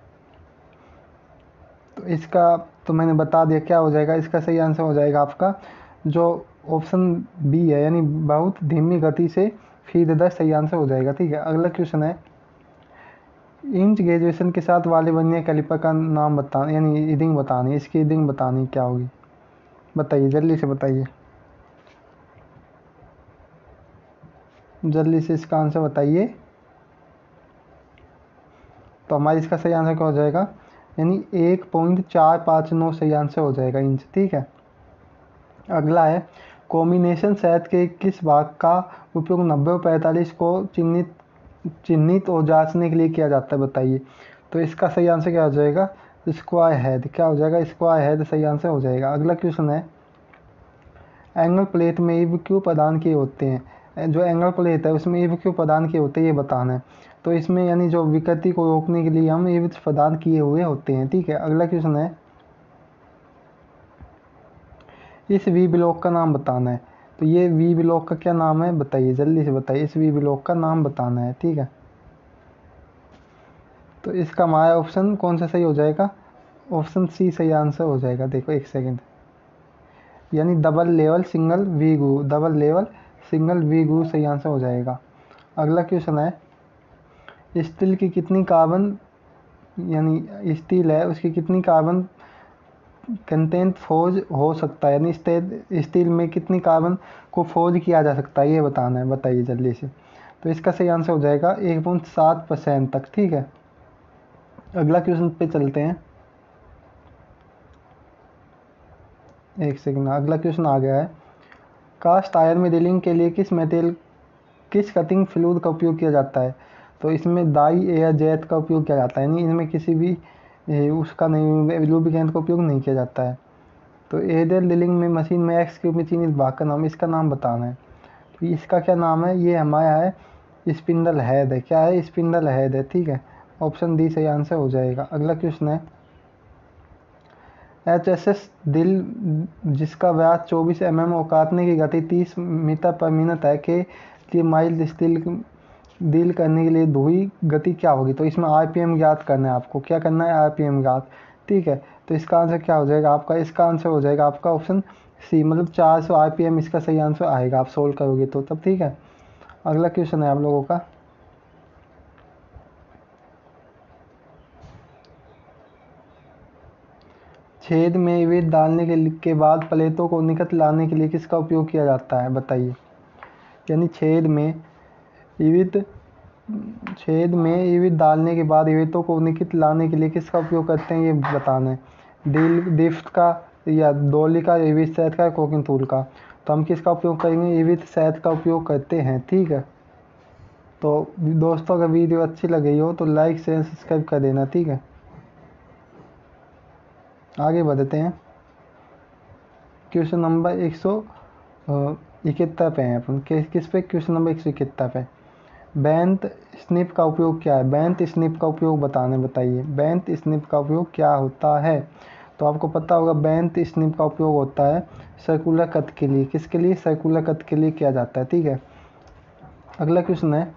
तो इसका तो मैंने बता दिया क्या हो जाएगा। इसका सही आंसर हो जाएगा आपका जो ऑप्शन बी है, यानी बहुत धीमी गति से फीड दर सही आंसर हो जाएगा, ठीक है। अगला क्वेश्चन है, इंच ग्रेजुएशन के साथ वाले वर्नियर कैलिपर का नाम बताना, यानी रीडिंग बतानी, इसकी रीडिंग बतानी क्या होगी? बताइए, जल्दी से बताइए, जल्दी से इसका आंसर बताइए। तो हमारी इसका सही आंसर क्या हो जाएगा? यानी एक पॉइंट चार पाँच नौ सही आंसर हो जाएगा इंच, ठीक है। अगला है, कॉम्बिनेशन सेट के किस भाग का उपयोग नब्बे पैंतालीस को चिन्हित चिन्हित और जांचने के लिए किया जाता है? बताइए। तो इसका सही आंसर क्या हो जाएगा? स्क्वायर हेड, क्या हो जाएगा? स्क्वायर हेड सही आंसर हो जाएगा। अगला क्वेश्चन है, एंगल प्लेट में ईव क्यों प्रदान किए होते हैं? जो एंगल प्लेट है उसमें ईव क्यों प्रदान किए होते हैं ये बताना है। तो इसमें यानी जो विकृति को रोकने के लिए हम ईव प्रदान किए हुए होते हैं, ठीक है। अगला क्वेश्चन है, इस वी ब्लॉक का नाम बताना है। तो ये वी ब्लॉक का क्या नाम है? बताइए, जल्दी से बताइए, इस वी ब्लॉक का नाम बताना है, ठीक है। तो इसका हमारा ऑप्शन कौन सा सही हो जाएगा? ऑप्शन सी सही आंसर हो जाएगा। देखो एक सेकंड, यानी double level single V groove, double level single V groove सही आंसर हो जाएगा। अगला क्वेश्चन है, स्टील की कितनी कार्बन, यानी स्टील है उसकी कितनी कार्बन कंटेंट फोर्ज हो सकता है, यानी स्टील में कितनी कार्बन को फोर्ज किया जा सकता है ये बताना है। बताइए जल्दी से। तो इसका सही आंसर हो जाएगा एक पॉइंट सात परसेंट तक, ठीक है। अगला क्वेश्चन पे चलते हैं, एक सेकंड, अगला क्वेश्चन आ गया है, कास्ट आयरन में ड्रिलिंग के लिए किस मटेरियल किस कटिंग फ्लूइड का उपयोग किया जाता है? तो इसमें डाई एयर जेट का उपयोग किया जाता है, यानी इसमें किसी भी उसका नहीं, लुब्रिकेंट का उपयोग नहीं किया जाता है। तो एयर ड्रिलिंग में मशीन में एक्स क्यूब में चिन्हित भाग का नाम, इसका नाम बताना है। तो इसका क्या नाम है? ये हमारा है स्पिंडल हेड है, क्या है? स्पिंडल हेड है, ठीक है। ऑप्शन डी सही आंसर हो जाएगा। अगला क्वेश्चन है, एच एस एस दिल जिसका व्यास चौबीस एम एम और काटने की गति तीस मीटर पर मिनट है के लिए माइल स्टील डील करने के लिए धुई गति क्या होगी? तो इसमें आरपीएम ज्ञात करना है आपको, क्या करना है? आरपीएम ज्ञात, ठीक है। तो इसका आंसर क्या हो जाएगा आपका? इसका आंसर हो जाएगा आपका ऑप्शन सी, मतलब चार सौ आरपीएम इसका सही आंसर आएगा, आप सोल्व करोगे तो तब, ठीक है। अगला क्वेश्चन है आप लोगों का, छेद में ईवित डालने के, के बाद प्लेटों को निकट लाने के लिए किसका उपयोग किया जाता है? बताइए। यानी छेद में ईवित छेद में ईवित डालने के बाद ईवितों को निकट लाने के लिए किसका उपयोग करते हैं ये बताना है। डील डिफ्ट का या डोली का, ईवित सहित का, कोकिंग टूल का। तो हम किसका उपयोग करेंगे, ईवित सहित का उपयोग करते हैं। ठीक है, तो दोस्तों अगर वीडियो अच्छी लगी हो तो लाइक शेयर सब्सक्राइब कर देना। ठीक है, आगे बढ़ते हैं। क्वेश्चन नंबर एक सौ इकहत्तर पे हैं अपन। किस किस पे, क्वेश्चन नंबर एक सौ इकहत्तर पे। बेंत स्निप का उपयोग क्या है, बेंत स्निप का उपयोग बताने बताइए। बेंत स्निप का उपयोग क्या होता है, तो आपको पता होगा बेंत स्निप का उपयोग होता है सर्कुलर कट के लिए। किसके लिए, सर्कुलर कट के लिए किया जाता है। ठीक है, अगला क्वेश्चन है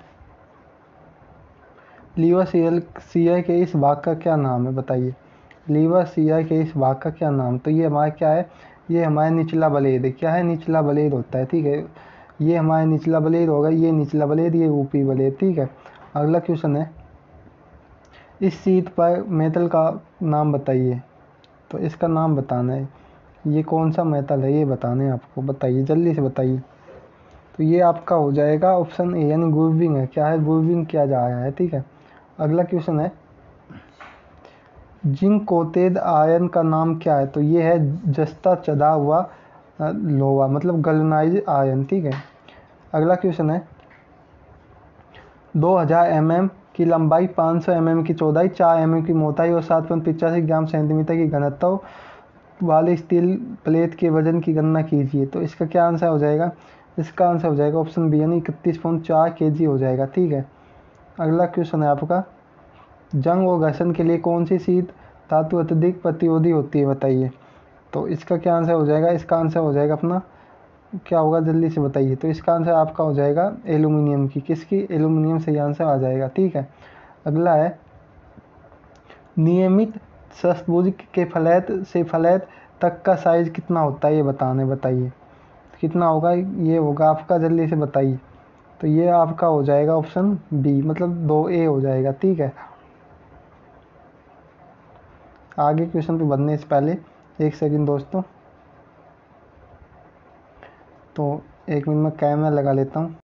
लीवर सीयर सीयर के इस भाग का क्या नाम है बताइए। लीवर सीयर के इस भाग का क्या नाम, तो ये हमारा क्या है, ये हमारा निचला ब्लेड है। क्या है, निचला ब्लेड होता है। ठीक है, ये हमारा निचला ब्लेड होगा, ये निचला ब्लेड, ये ऊपरी ब्लेड। ठीक है, अगला क्वेश्चन है इस शीट पर मेटल का नाम बताइए। तो इसका नाम बताना है, ये कौन सा मेटल है ये बताना है आपको। बताइए, जल्दी से बताइए। तो ये आपका हो जाएगा ऑप्शन ए, यानी ग्रूविंग है। क्या है, ग्रूविंग किया जा रहा है। ठीक है, अगला क्वेश्चन है जिंक कोटेड आयरन का नाम क्या है, तो ये है जस्ता चढ़ा हुआ लोहा, मतलब गैल्वेनाइज्ड आयरन। ठीक है, अगला क्वेश्चन है दो हज़ार एम एम की लंबाई, पाँच सौ एम एम की चौड़ाई, चार एम एम की मोटाई और सात पॉइंट पिचासी ग्राम सेंटीमीटर की घनत्व वाले स्टील प्लेट के वजन की गणना कीजिए। तो इसका क्या आंसर हो जाएगा, इसका आंसर हो जाएगा ऑप्शन बी, यानी इकतीस पॉइंट चार के जी हो जाएगा। ठीक है, अगला क्वेश्चन है आपका जंग और घर्षण के लिए कौन सी शीट धातु अत्यधिक प्रतिरोधी होती है बताइए। तो इसका क्या आंसर हो जाएगा, इसका आंसर हो जाएगा अपना क्या होगा, जल्दी से बताइए। तो इसका आंसर आपका हो जाएगा एल्यूमिनियम की। किसकी, एल्यूमिनियम से आंसर आ जाएगा। ठीक है, अगला है नियमित षट्भुज के फ्लैट से फ्लैट तक का साइज कितना होता है ये बताने बताइए। कितना होगा, ये होगा आपका, जल्दी से बताइए। तो ये आपका हो जाएगा ऑप्शन बी, मतलब दो ए हो जाएगा। ठीक है, आगे क्वेश्चन पे बढ़ने से पहले एक सेकंड दोस्तों, तो एक मिनट में कैमरा लगा लेता हूँ।